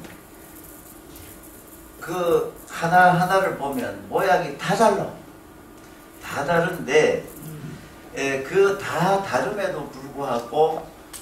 A: 그 하나하나를 보면 모양이 다 달라. 다 다른데 그 다 다름에도 불구하고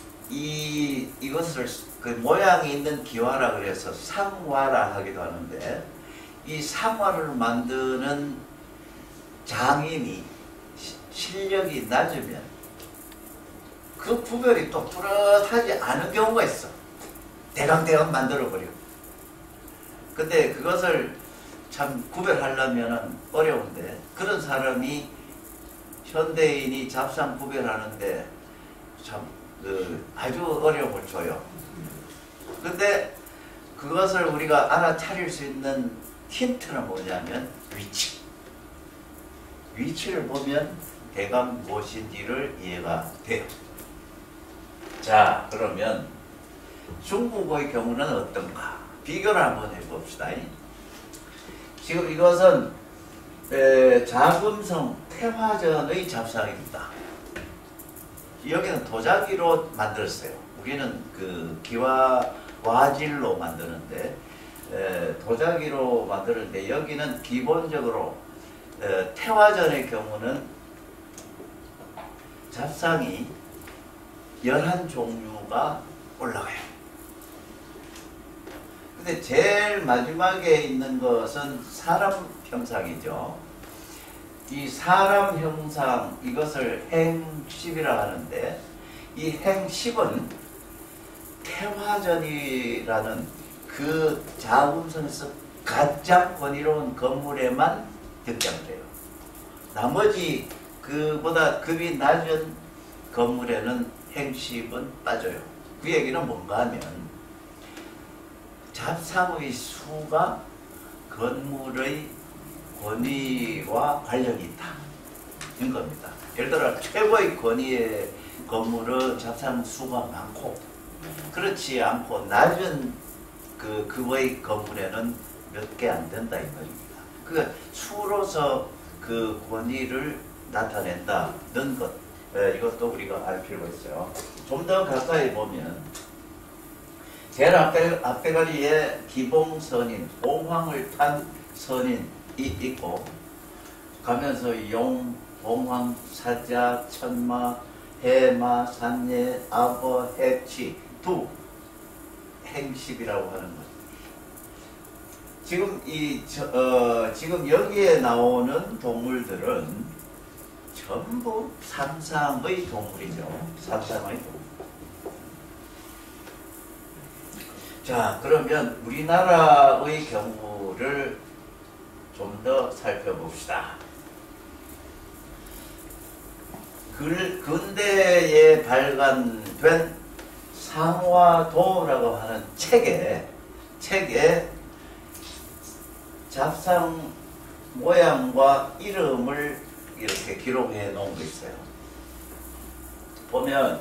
A: 이것을 그 모양이 있는 기와라 그래서 상화라 하기도 하는데, 이 상화를 만드는 장인이 실력이 낮으면 그 구별이 또 뚜렷하지 않은 경우가 있어. 대강대강 만들어버려. 근데 그것을 참 구별하려면 어려운데, 그런 사람이 현대인이 잡상 구별하는데 참 아주 어려움을 줘요. 근데 그것을 우리가 알아차릴 수 있는 힌트는 뭐냐면 위치. 위치를 보면 대강 무엇인지를 이해가 돼요. 자, 그러면 중국의 경우는 어떤가? 비교를 한번 해봅시다. 지금 이것은 자금성 태화전의 잡상입니다. 여기는 도자기로 만들었어요. 우리는 그 기와 와질로 만드는데 도자기로 만드는데, 여기는 기본적으로 태화전의 경우는 잡상이 11종류가 올라가요. 근데 제일 마지막에 있는 것은 사람 형상이죠. 이 사람 형상, 이것을 행십이라 하는데, 이 행십은 태화전이라는 그 자금성에서 가장 권위로운 건물에만 득장돼요. 나머지 그보다 급이 낮은 건물에는 행십은 빠져요. 그 얘기는 뭔가 하면 잡상의 수가 건물의 권위와 관련이 있다는 겁니다. 예를 들어 최고의 권위의 건물은 잡상 수가 많고, 그렇지 않고 낮은 그 급의 건물에는 몇 개 안 된다 이 말입니다. 그 수로서 그 권위를 나타낸다는 것, 이것도 우리가 알 필요가 있어요. 좀 더 가까이 보면 제일 앞대가리에 기봉선인, 봉황을 탄 선인이 있고, 가면서 용, 봉황, 사자, 천마, 해마, 산예, 아버, 해치, 두 행십이라고 하는 것. 지금 지금 여기에 나오는 동물들은 전부 삼상의 동물이죠. 삼상의 동물. 자, 그러면 우리나라의 경우를 좀 더 살펴봅시다. 근대에 발간된 상화도라고 하는 책에 잡상 모양과 이름을 이렇게 기록해 놓은 거 있어요. 보면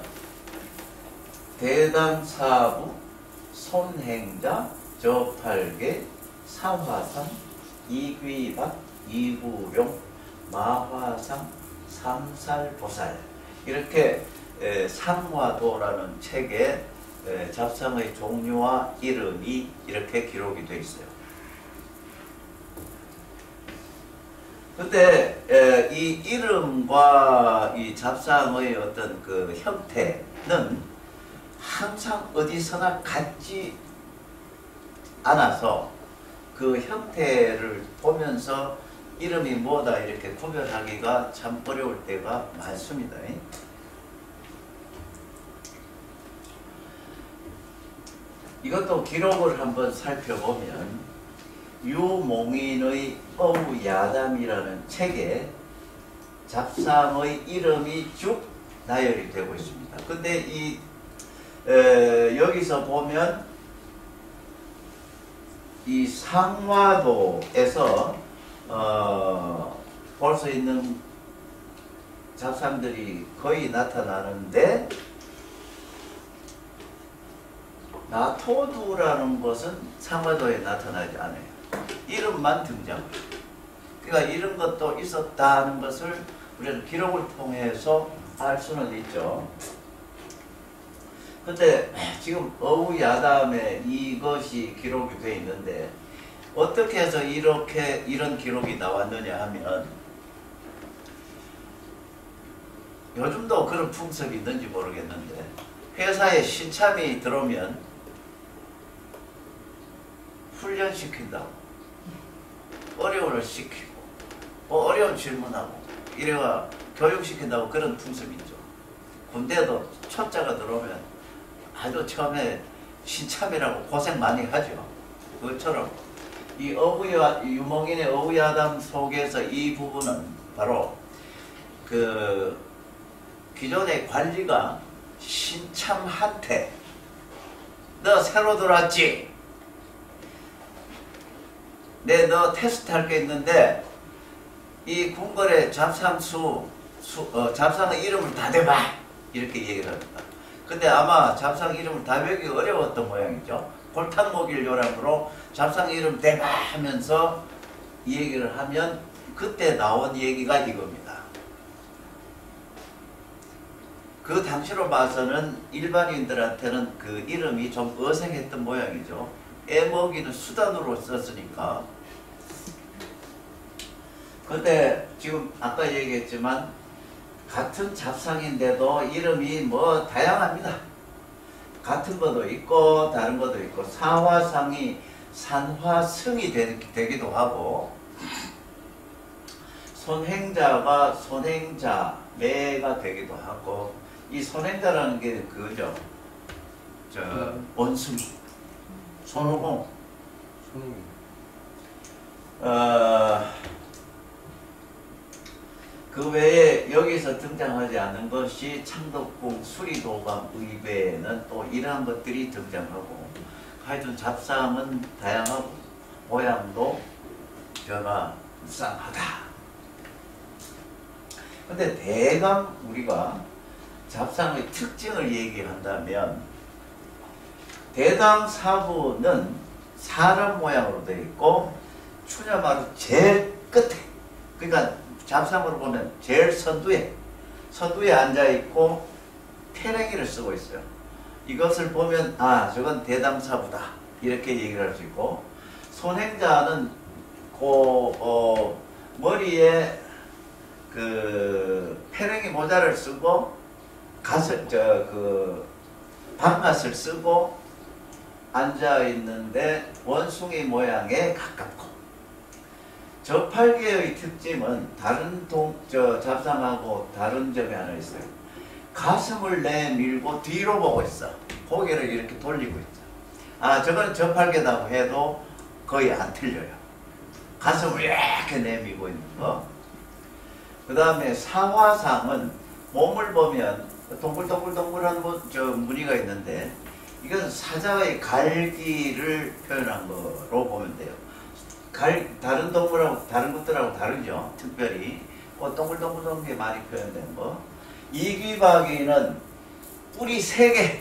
A: 대당사부, 손행자, 저팔계, 사화상, 이귀박, 이구룡, 마화상, 삼살보살 이렇게 상화도라는 책에 잡상의 종류와 이름이 이렇게 기록이 되어 있어요. 근데 이 이름과 이 잡상의 어떤 그 형태는 항상 어디서나 같지 않아서 그 형태를 보면서 이름이 뭐다 이렇게 구별하기가 참 어려울 때가 많습니다. 이것도 기록을 한번 살펴보면 유몽인의 어우야담이라는 책에 잡상의 이름이 쭉 나열이 되고 있습니다. 근데 이 여기서 보면 이 상화도에서 볼 수 있는 잡상들이 거의 나타나는데 나토두라는 것은 상화도에 나타나지 않아요. 이름만 등장해요. 그러니까 이런 것도 있었다는 것을 우리는 기록을 통해서 알 수는 있죠. 근데 지금 어우야담에 이것이 기록이 되어 있는데 어떻게 해서 이런 기록이 나왔느냐 하면 요즘도 그런 풍습이 있는지 모르겠는데 회사에 신참이 들어오면 훈련시킨다고 어려움을 시키고 어려운 질문하고 이래가 교육시킨다고 그런 풍습이 있죠. 군대도 초짜가 들어오면 아주 처음에 신참이라고 고생 많이 하죠. 그것처럼 이 유몽인의 어우야담 속에서 이 부분은 바로 그 기존의 관리가 신참한테 너 새로 들어왔지? 너 테스트 할 게 있는데 이 궁궐의 잡상의 이름을 다 대봐 이렇게 얘기를 합니다. 근데 아마 잡상 이름을 다 외우기 어려웠던 모양이죠. 골탕 먹일 요람으로 잡상 이름 대봐 하면서 이 얘기를 하면 그때 나온 얘기가 이겁니다. 그 당시로 봐서는 일반인들한테는 그 이름이 좀 어색했던 모양이죠. 애먹이는 수단으로 썼으니까. 근데 지금 아까 얘기했지만 같은 잡상인데도 이름이 뭐 다양합니다. 같은 것도 있고 다른 것도 있고 사화상이 산화승이 되기도 하고 손행자가 손행자매가 되기도 하고 이 손행자라는 게 그거죠. 원숭이 손오공 그 외에 여기서 등장하지 않은 것이 창덕궁 수리도감 의궤에는 또 이러한 것들이 등장하고 하여튼 잡상은 다양하고 모양도 변화무쌍하다. 근데 대강 우리가 잡상의 특징을 얘기한다면 대당사부는 사람 모양으로 되어 있고 추냐마루 제일 끝에 그러니까 잡상으로 보면 제일 선두에 앉아있고 패랭이를 쓰고 있어요. 이것을 보면 저건 대당사부다 이렇게 얘기를 할 수 있고 손행자는 머리에 그 패랭이 모자를 쓰고 방갓을 쓰고 앉아있는데 원숭이 모양에 가깝고 저팔계의 특징은 다른 잡상하고 다른 점이 하나 있어요. 가슴을 내밀고 뒤로 보고 있어. 고개를 이렇게 돌리고 있죠. 저건 저팔계다고 해도 거의 안 틀려요. 가슴을 이렇게 내밀고 있는 거. 그 다음에 사화상은 몸을 보면 동글동글동글한 무늬가 있는데 이건 사자의 갈기를 표현한 거로 보면 돼요. 다른 동물하고 다른 것들하고 다르죠. 특별히 동글동글한 게 많이 표현된 거. 이귀박이는 뿌리 3개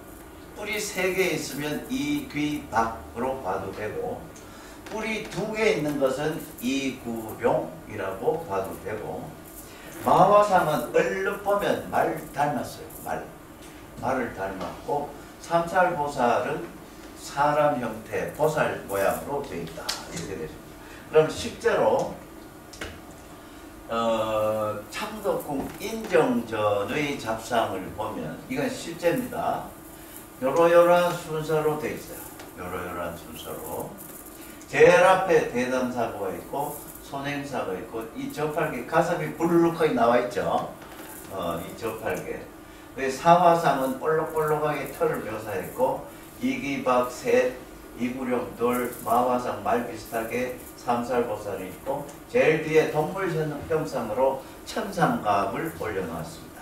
A: 있으면 이귀박으로 봐도 되고, 뿌리 2개 있는 것은 이구룡이라고 봐도 되고, 마화상은 얼른 보면 말 닮았어요. 말을 닮았고, 삼살보살은 사람 형태, 보살 모양으로 되어 있다. 이렇게 되죠. 그럼 실제로 창덕궁 인정전의 잡상을 보면 이건 실제입니다. 요러요러한 순서로 되어 있어요. 요러요러한 순서로. 제일 앞에 대담사고가 있고 손행사가 있고, 이 저팔계 가슴이 불룩하게 나와 있죠. 이 저팔계. 사화상은 볼록볼록하게 털을 묘사했고, 이귀박 셋, 이구룡 둘, 마화상 말 비슷하게 삼살보살이 있고, 제일 뒤에 동물 형상으로 천상갑을 올려놓았습니다.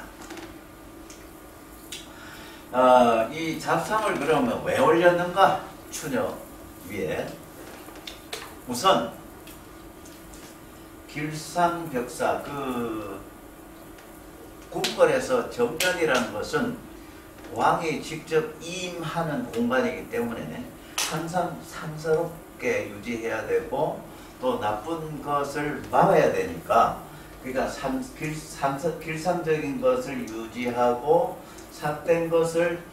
A: 이 잡상을 그러면 왜 올렸는가? 추녀 위에 우선 길상벽사, 궁궐에서 정전이라는 것은 왕이 직접 임하는 공간이기 때문에 항상 상서롭게 유지해야 되고, 또 나쁜 것을 막아야 되니까, 그러니까 길상적인 것을 유지하고 삿된 것을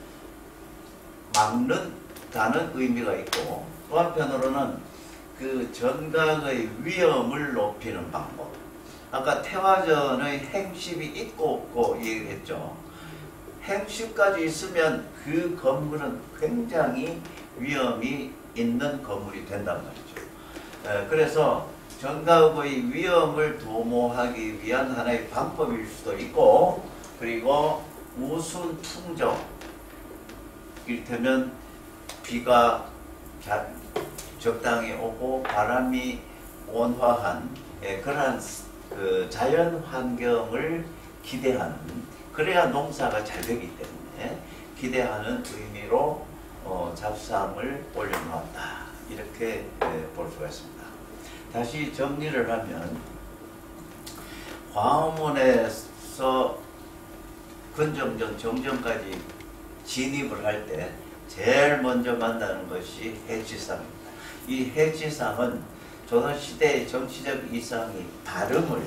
A: 막는다는 의미가 있고, 또 한편으로는 그 전각의 위험을 높이는 방법. 아까 태화전의 행십이 있고 없고 얘기했죠. 행십까지 있으면 그 건물은 굉장히 위험이 있는 건물이 된단 말이죠. 그래서 전각의 위험을 도모하기 위한 하나의 방법일 수도 있고, 그리고 우순 풍정, 이를테면 비가 적당히 오고 바람이 온화한 그러한 자연 환경을 기대하는, 그래야 농사가 잘 되기 때문에 기대하는 의미로 잡상을 올려놓았다. 이렇게 볼 수가 있습니다. 다시 정리를 하면, 광화문에서 근정전, 정전까지 진입을 할 때 제일 먼저 만나는 것이 해치상입니다. 이 해치상은 조선시대의 정치적 이상이 발음을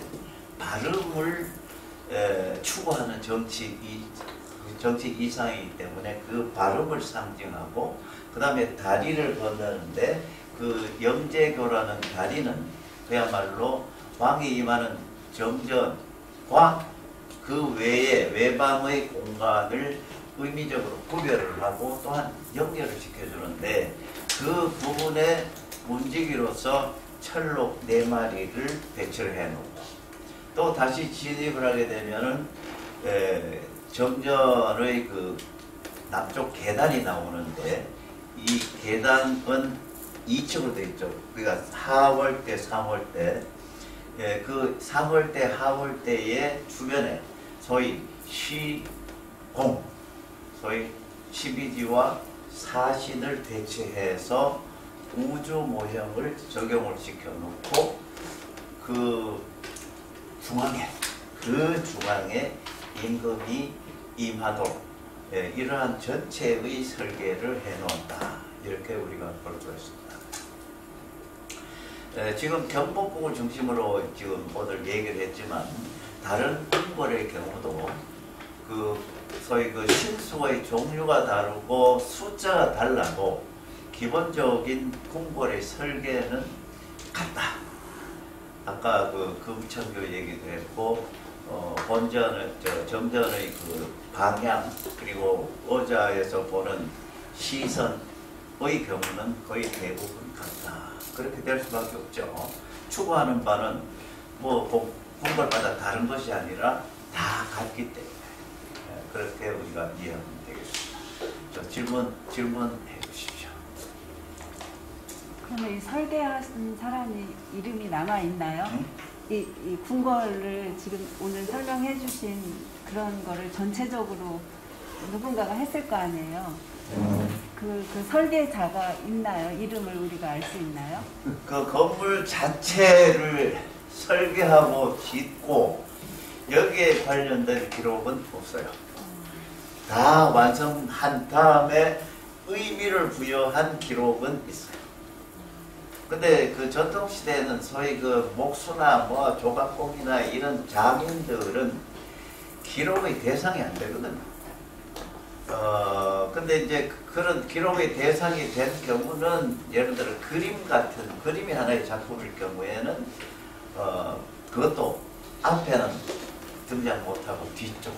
A: 추구하는 정치 이상이기 때문에 그 발음을 상징하고, 그 다음에 다리를 건너는데 그 영제교라는 다리는 그야말로 왕이 임하는 정전과 그 외에 외방의 공간을 의미적으로 구별을 하고 또한 연결을 시켜주는데, 그 부분에 문지기로서 철록 4마리를 배치를 해놓고, 또 다시 진입을 하게 되면은 정전의 그 남쪽 계단이 나오는데, 이 계단은 2층으로 되어 있죠. 그러니까 하월대, 상월대, 그 상월대, 하월대의 주변에 소위 시공, 소위 12지와 사신을 대체해서 우주 모형을 적용을 시켜놓고, 그 중앙에 임금이 임하도록 이러한 전체의 설계를 해놓았다. 이렇게 우리가 볼 수가 있습니다. 지금 경복궁을 중심으로 지금 오늘 얘기를 했지만, 다른 궁궐의 경우도 소위 신수의 종류가 다르고 숫자가 달라도 기본적인 궁궐의 설계는 같다. 아까 금천교 얘기도 했고, 정전의 방향, 그리고 의자에서 보는 시선의 경우는 거의 대부분 같다. 그렇게 될 수밖에 없죠. 추구하는 바는 궁궐마다 다른 것이 아니라 다 같기 때문에 그렇게 우리가 이해하면 되겠습니다. 질문해 주십시오.
C: 그러면 이 설계하신 사람이 이름이 남아 있나요?
A: 응?
C: 이 궁궐을 지금 오늘 설명해 주신 그런 거를 전체적으로 누군가가 했을 거 아니에요? 그 설계자가 있나요? 이름을 우리가 알 수 있나요?
A: 그 건물 자체를 설계하고 짓고 여기에 관련된 기록은 없어요. 다 완성한 다음에 의미를 부여한 기록은 있어요. 근데 그 전통시대에는 소위 그 목수나 뭐 조각공이나 이런 장인들은 기록의 대상이 안 되거든요. 근데 이제 그런 기록의 대상이 된 경우는 예를 들어 그림이 하나의 작품일 경우에는 그것도 앞에는 등장 못하고 뒤쪽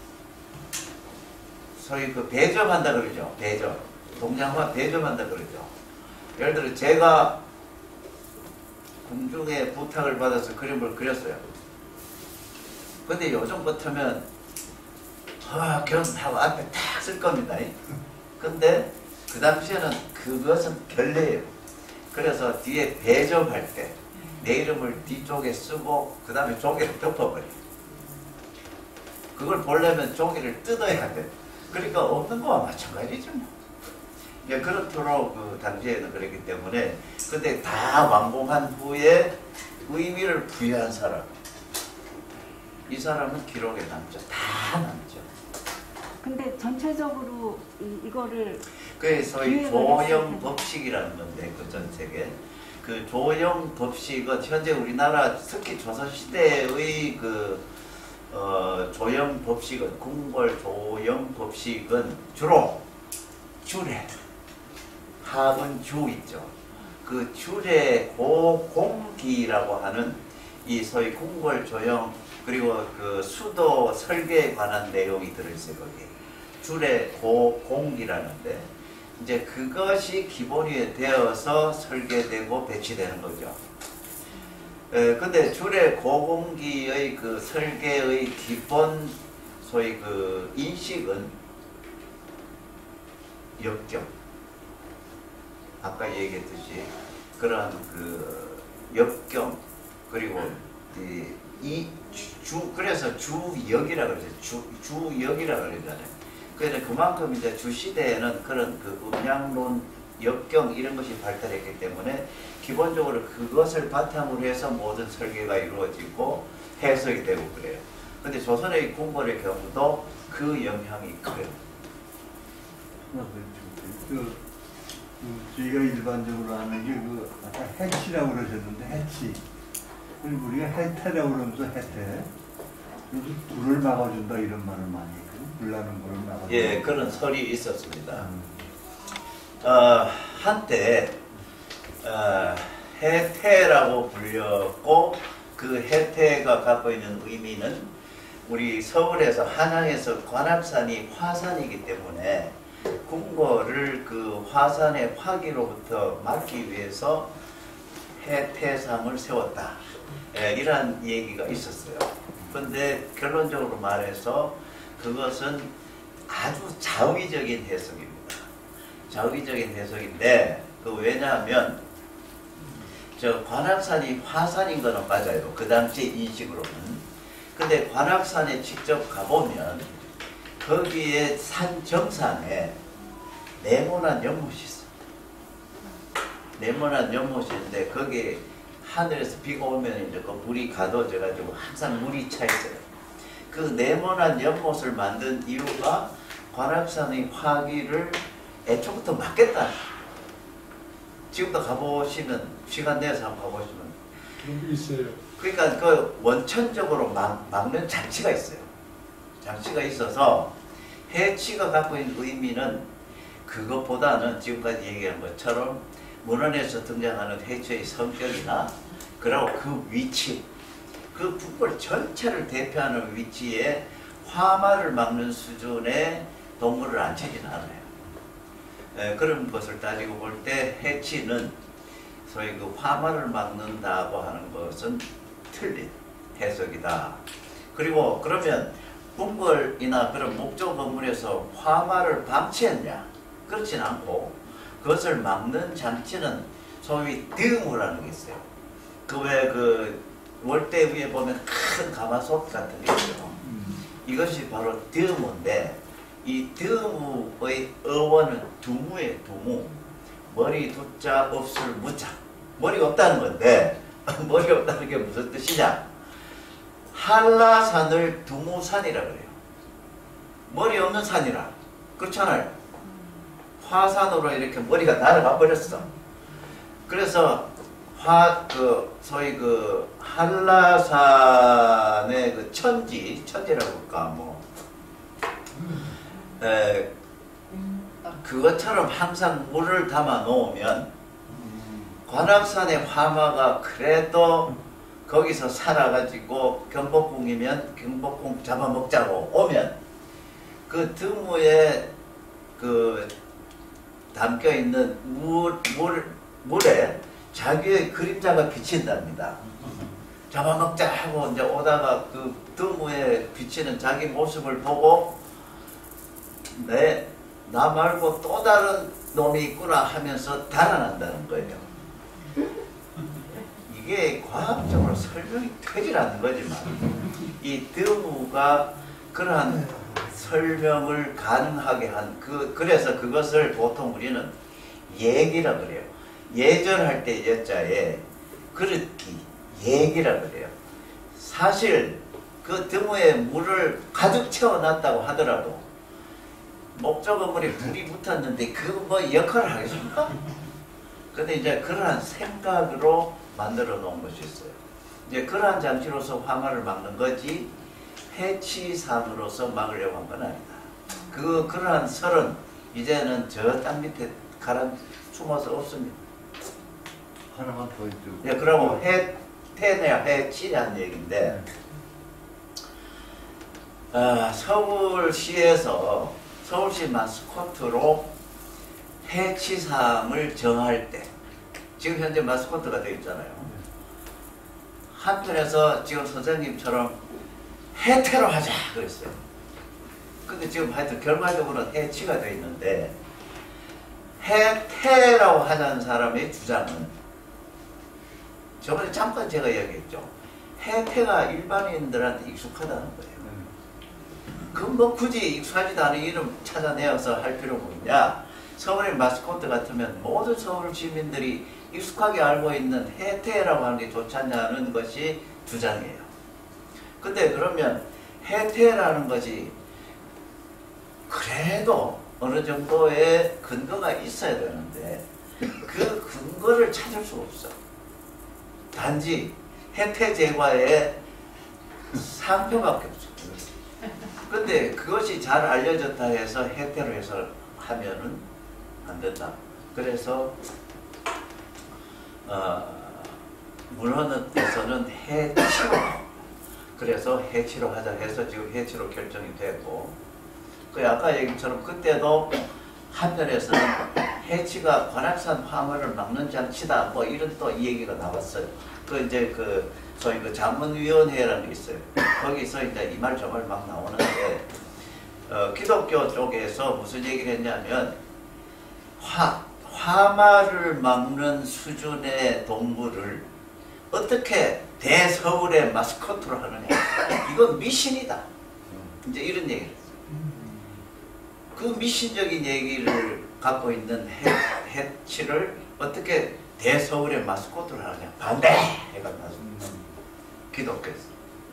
A: 소위 그 배점한다 그러죠. 배점. 동양화 배점한다 그러죠. 예를 들어 제가 궁중에 부탁을 받아서 그림을 그렸어요. 근데 요즘 같으면 하고 앞에 탁 쓸 겁니다. 근데 그 당시에는 그것은 결례예요. 그래서 뒤에 배점할 때 내 이름을 뒤쪽에 쓰고 그 다음에 종이를 덮어버려요. 그걸 보려면 종이를 뜯어야 돼. 그러니까 없는 거와 마찬가지죠. 예, 그렇도록 그 당시에는 그랬기 때문에 근데 다 완공한 후에 의미를 부여한 사람 이 사람은 기록에 남죠. 다 남죠.
C: 근데 전체적으로 이거를
A: 그래서 이 조형 법식이라는 건데 그 전 세계 그 조형 법식은 현재 우리나라 특히 조선시대의 그 조형 법식은 궁궐 조형 법식은 주로 주례 하은 주 있죠. 그 주례 고공기라고 하는 이 소위 궁궐 조형 그리고 그 수도 설계에 관한 내용이 들어있어요. 거기 주례 고공기라는데 이제 그것이 기본이 되어서 설계되고 배치되는 거죠. 근데 주례 고공기의 그 설계의 기본 소위 그 인식은 역경 아까 얘기했듯이 그런 그 역경 그리고 그래서 주역이라 그러죠. 주역이라 그러잖아요. 그래서 그만큼 이제 주시대에는 그런 그 음양론, 역경 이런 것이 발달했기 때문에 기본적으로 그것을 바탕으로 해서 모든 설계가 이루어지고 해석이 되고 그래요. 근데 조선의 궁궐의 경우도 그 영향이 커요.
D: 저희가 일반적으로 하는 게 아까 해치라고 그러셨는데 해치 그리고 우리가 해태라고 그러면서 해태 그래서 불을 막아준다 이런 말을 많이 했거든요. 불나는 불을 막아준다.
A: 예, 그런 설이 있었습니다. 한때 해태라고 불렸고 그 해태가 갖고 있는 의미는 우리 서울에서 한양에서 관악산이 화산이기 때문에 궁궐을 그 화산의 화기로부터 막기 위해서 해태상을 세웠다. 이런 얘기가 있었어요. 근데 결론적으로 말해서 그것은 아주 자의적인 해석입니다. 자의적인 해석인데 왜냐하면 저 관악산이 화산인 거는 맞아요. 그 당시 인식으로는. 근데 관악산에 직접 가보면 거기에 산 정상에 네모난 연못이 있어요. 네모난 연못이 있는데 거기에 하늘에서 비가 오면 이제 그 물이 가둬져 가지고 항상 물이 차 있어요. 그 네모난 연못을 만든 이유가 관악산의 화기를 애초부터 막겠다. 지금도 가보시면 시간 내서 한번 가보시면
B: 그런 게 있어요.
A: 그러니까 그 원천적으로 막는 장치가 있어요. 장치가 있어서 해치가 갖고 있는 의미는 그것보다는 지금까지 얘기한 것처럼 문헌에서 등장하는 해치의 성격이나 그리고 그 위치, 그 궁궐 전체를 대표하는 위치에 화마를 막는 수준의 동물을 앉히지는 않아요. 그런 것을 따지고 볼 때 해치는 소위 그 화마를 막는다고 하는 것은 틀린 해석이다. 그리고 그러면 궁궐이나 그런 목조 건물에서 화마를 방치했냐? 그렇진 않고 그것을 막는 장치는 소위 드무라는 게 있어요. 그 왜 그 월대 위에 보면 큰 가마솥 같은 게 있죠. 이것이 바로 드무인데 이 드무의 어원은 두무의 두무. 머리 두자 없을 무자. 머리가 없다는 건데 머리가 없다는 게 무슨 뜻이냐? 한라산을 두무산이라 그래요. 머리 없는 산이라. 그렇잖아요. 화산으로 이렇게 머리가 날아가 버렸어. 그래서 소위 그 한라산의 그 천지라고 할까 뭐 그것처럼 항상 물을 담아 놓으면 관악산의 화마가 그래도 거기서 살아가지고 경복궁이면 경복궁 잡아먹자고 오면 그 드무에 그 담겨 있는 물에 자기의 그림자가 비친답니다. 잡아먹자 하고 이제 오다가 그 드무에 비치는 자기 모습을 보고 나 말고 또 다른 놈이 있구나 하면서 달아난다는 거예요. 이게 과학적으로 설명이 되질 않는 거지만 이 드무가 그러한 설명을 가능하게 한 그래서 그것을 보통 우리는 얘기라 그래요. 예전할 때 예자에 그릇기 얘기라 그래요. 사실 그 드무에 물을 가득 채워놨다고 하더라도 목조 건물에 불이 붙었는데 그거 뭐 역할을 하겠습니까? 근데 이제 그러한 생각으로 만들어 놓은 것이 있어요. 이제 그러한 장치로서 화마를 막는 거지 해치상으로서 막으려고 한 건 아니다. 그러한 설은 이제는 저 땅 밑에 가라 숨어서 없습니다.
D: 하나만 더 있죠.
A: 예, 그러면 해내야 해치라는 얘기인데 서울시에서 서울시 마스코트로 해치상을 정할 때 지금 현재 마스코트가 되어 있잖아요. 한편에서 지금 선생님처럼 해태로 하자 그랬어요. 근데 지금 하여튼 결과적으로는 해치가 되어 있는데 해태라고 하자는 사람의 주장은 저번에 잠깐 제가 이야기했죠. 해태가 일반인들한테 익숙하다는 거예요. 그럼 뭐 굳이 익숙하지도 않은 이름 찾아내어서 할 필요가 있냐? 서울의 마스코트 같으면 모든 서울 시민들이 익숙하게 알고 있는 해태라고 하는 게 좋지 않냐는 것이 주장이에요. 근데 그러면 해태라는 것이 그래도 어느 정도의 근거가 있어야 되는데 그 근거를 찾을 수가 없어. 단지 해태 제과의 상표밖에 없어. 근데 그것이 잘 알려졌다 해서 해태로 해서 하면은 안 된다. 그래서 문헌에서는 해치로, 그래서 해치로 하자 해서 지금 해치로 결정이 되고, 그 아까 얘기처럼 그때도 한편에서는 해치가 관악산 화마를 막는 장치다 뭐 이런 또 이 얘기가 나왔어요. 그 이제 소위 그 자문위원회라는 게 있어요. 거기서 이제 이 말 저 말 막 나오는데 기독교 쪽에서 무슨 얘기를 했냐면 화마를 막는 수준의 동물을 어떻게 대서울의 마스코트로 하느냐. 이건 미신이다. 이제 이런 얘기를 했어요. 그 미신적인 얘기를 갖고 있는 해치를 어떻게 대서울의 마스코트로 하느냐. 반대! 해가 나왔습니다. 기독교에서.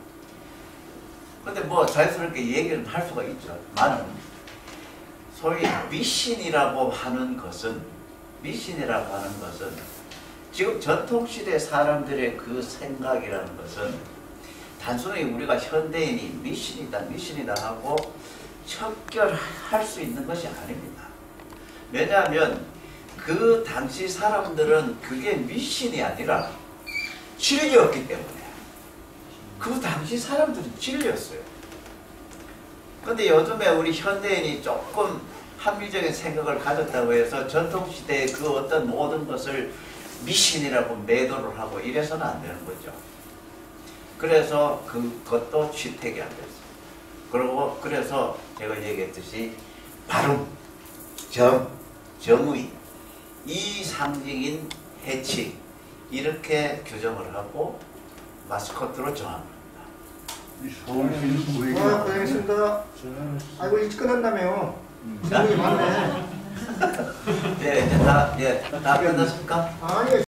A: 근데 뭐 자연스럽게 얘기는 할 수가 있죠. 나는 소위 미신이라고 하는 것은 지금 전통시대 사람들의 그 생각이라는 것은 단순히 우리가 현대인이 미신이다 하고 척결할 수 있는 것이 아닙니다. 왜냐하면 그 당시 사람들은 그게 미신이 아니라 진리였기 때문에 그 당시 사람들은 진리였어요. 근데 요즘에 우리 현대인이 조금 합리적인 생각을 가졌다고 해서 전통시대의 그 어떤 모든 것을 미신이라고 매도를 하고 이래서는 안 되는 거죠. 그래서 그것도 취택이 안 됐어요. 그래서 제가 얘기했듯이 발음, 정의, 이 상징인 해치 이렇게 규정을 하고 마스코트로 정합니다.
D: 이 서울시는 구획이
B: 고생했습니다. 아이고 일찍 끝났다며요. 질문이 많네.
A: 예, 이제 다 끝났습니까?
B: 아니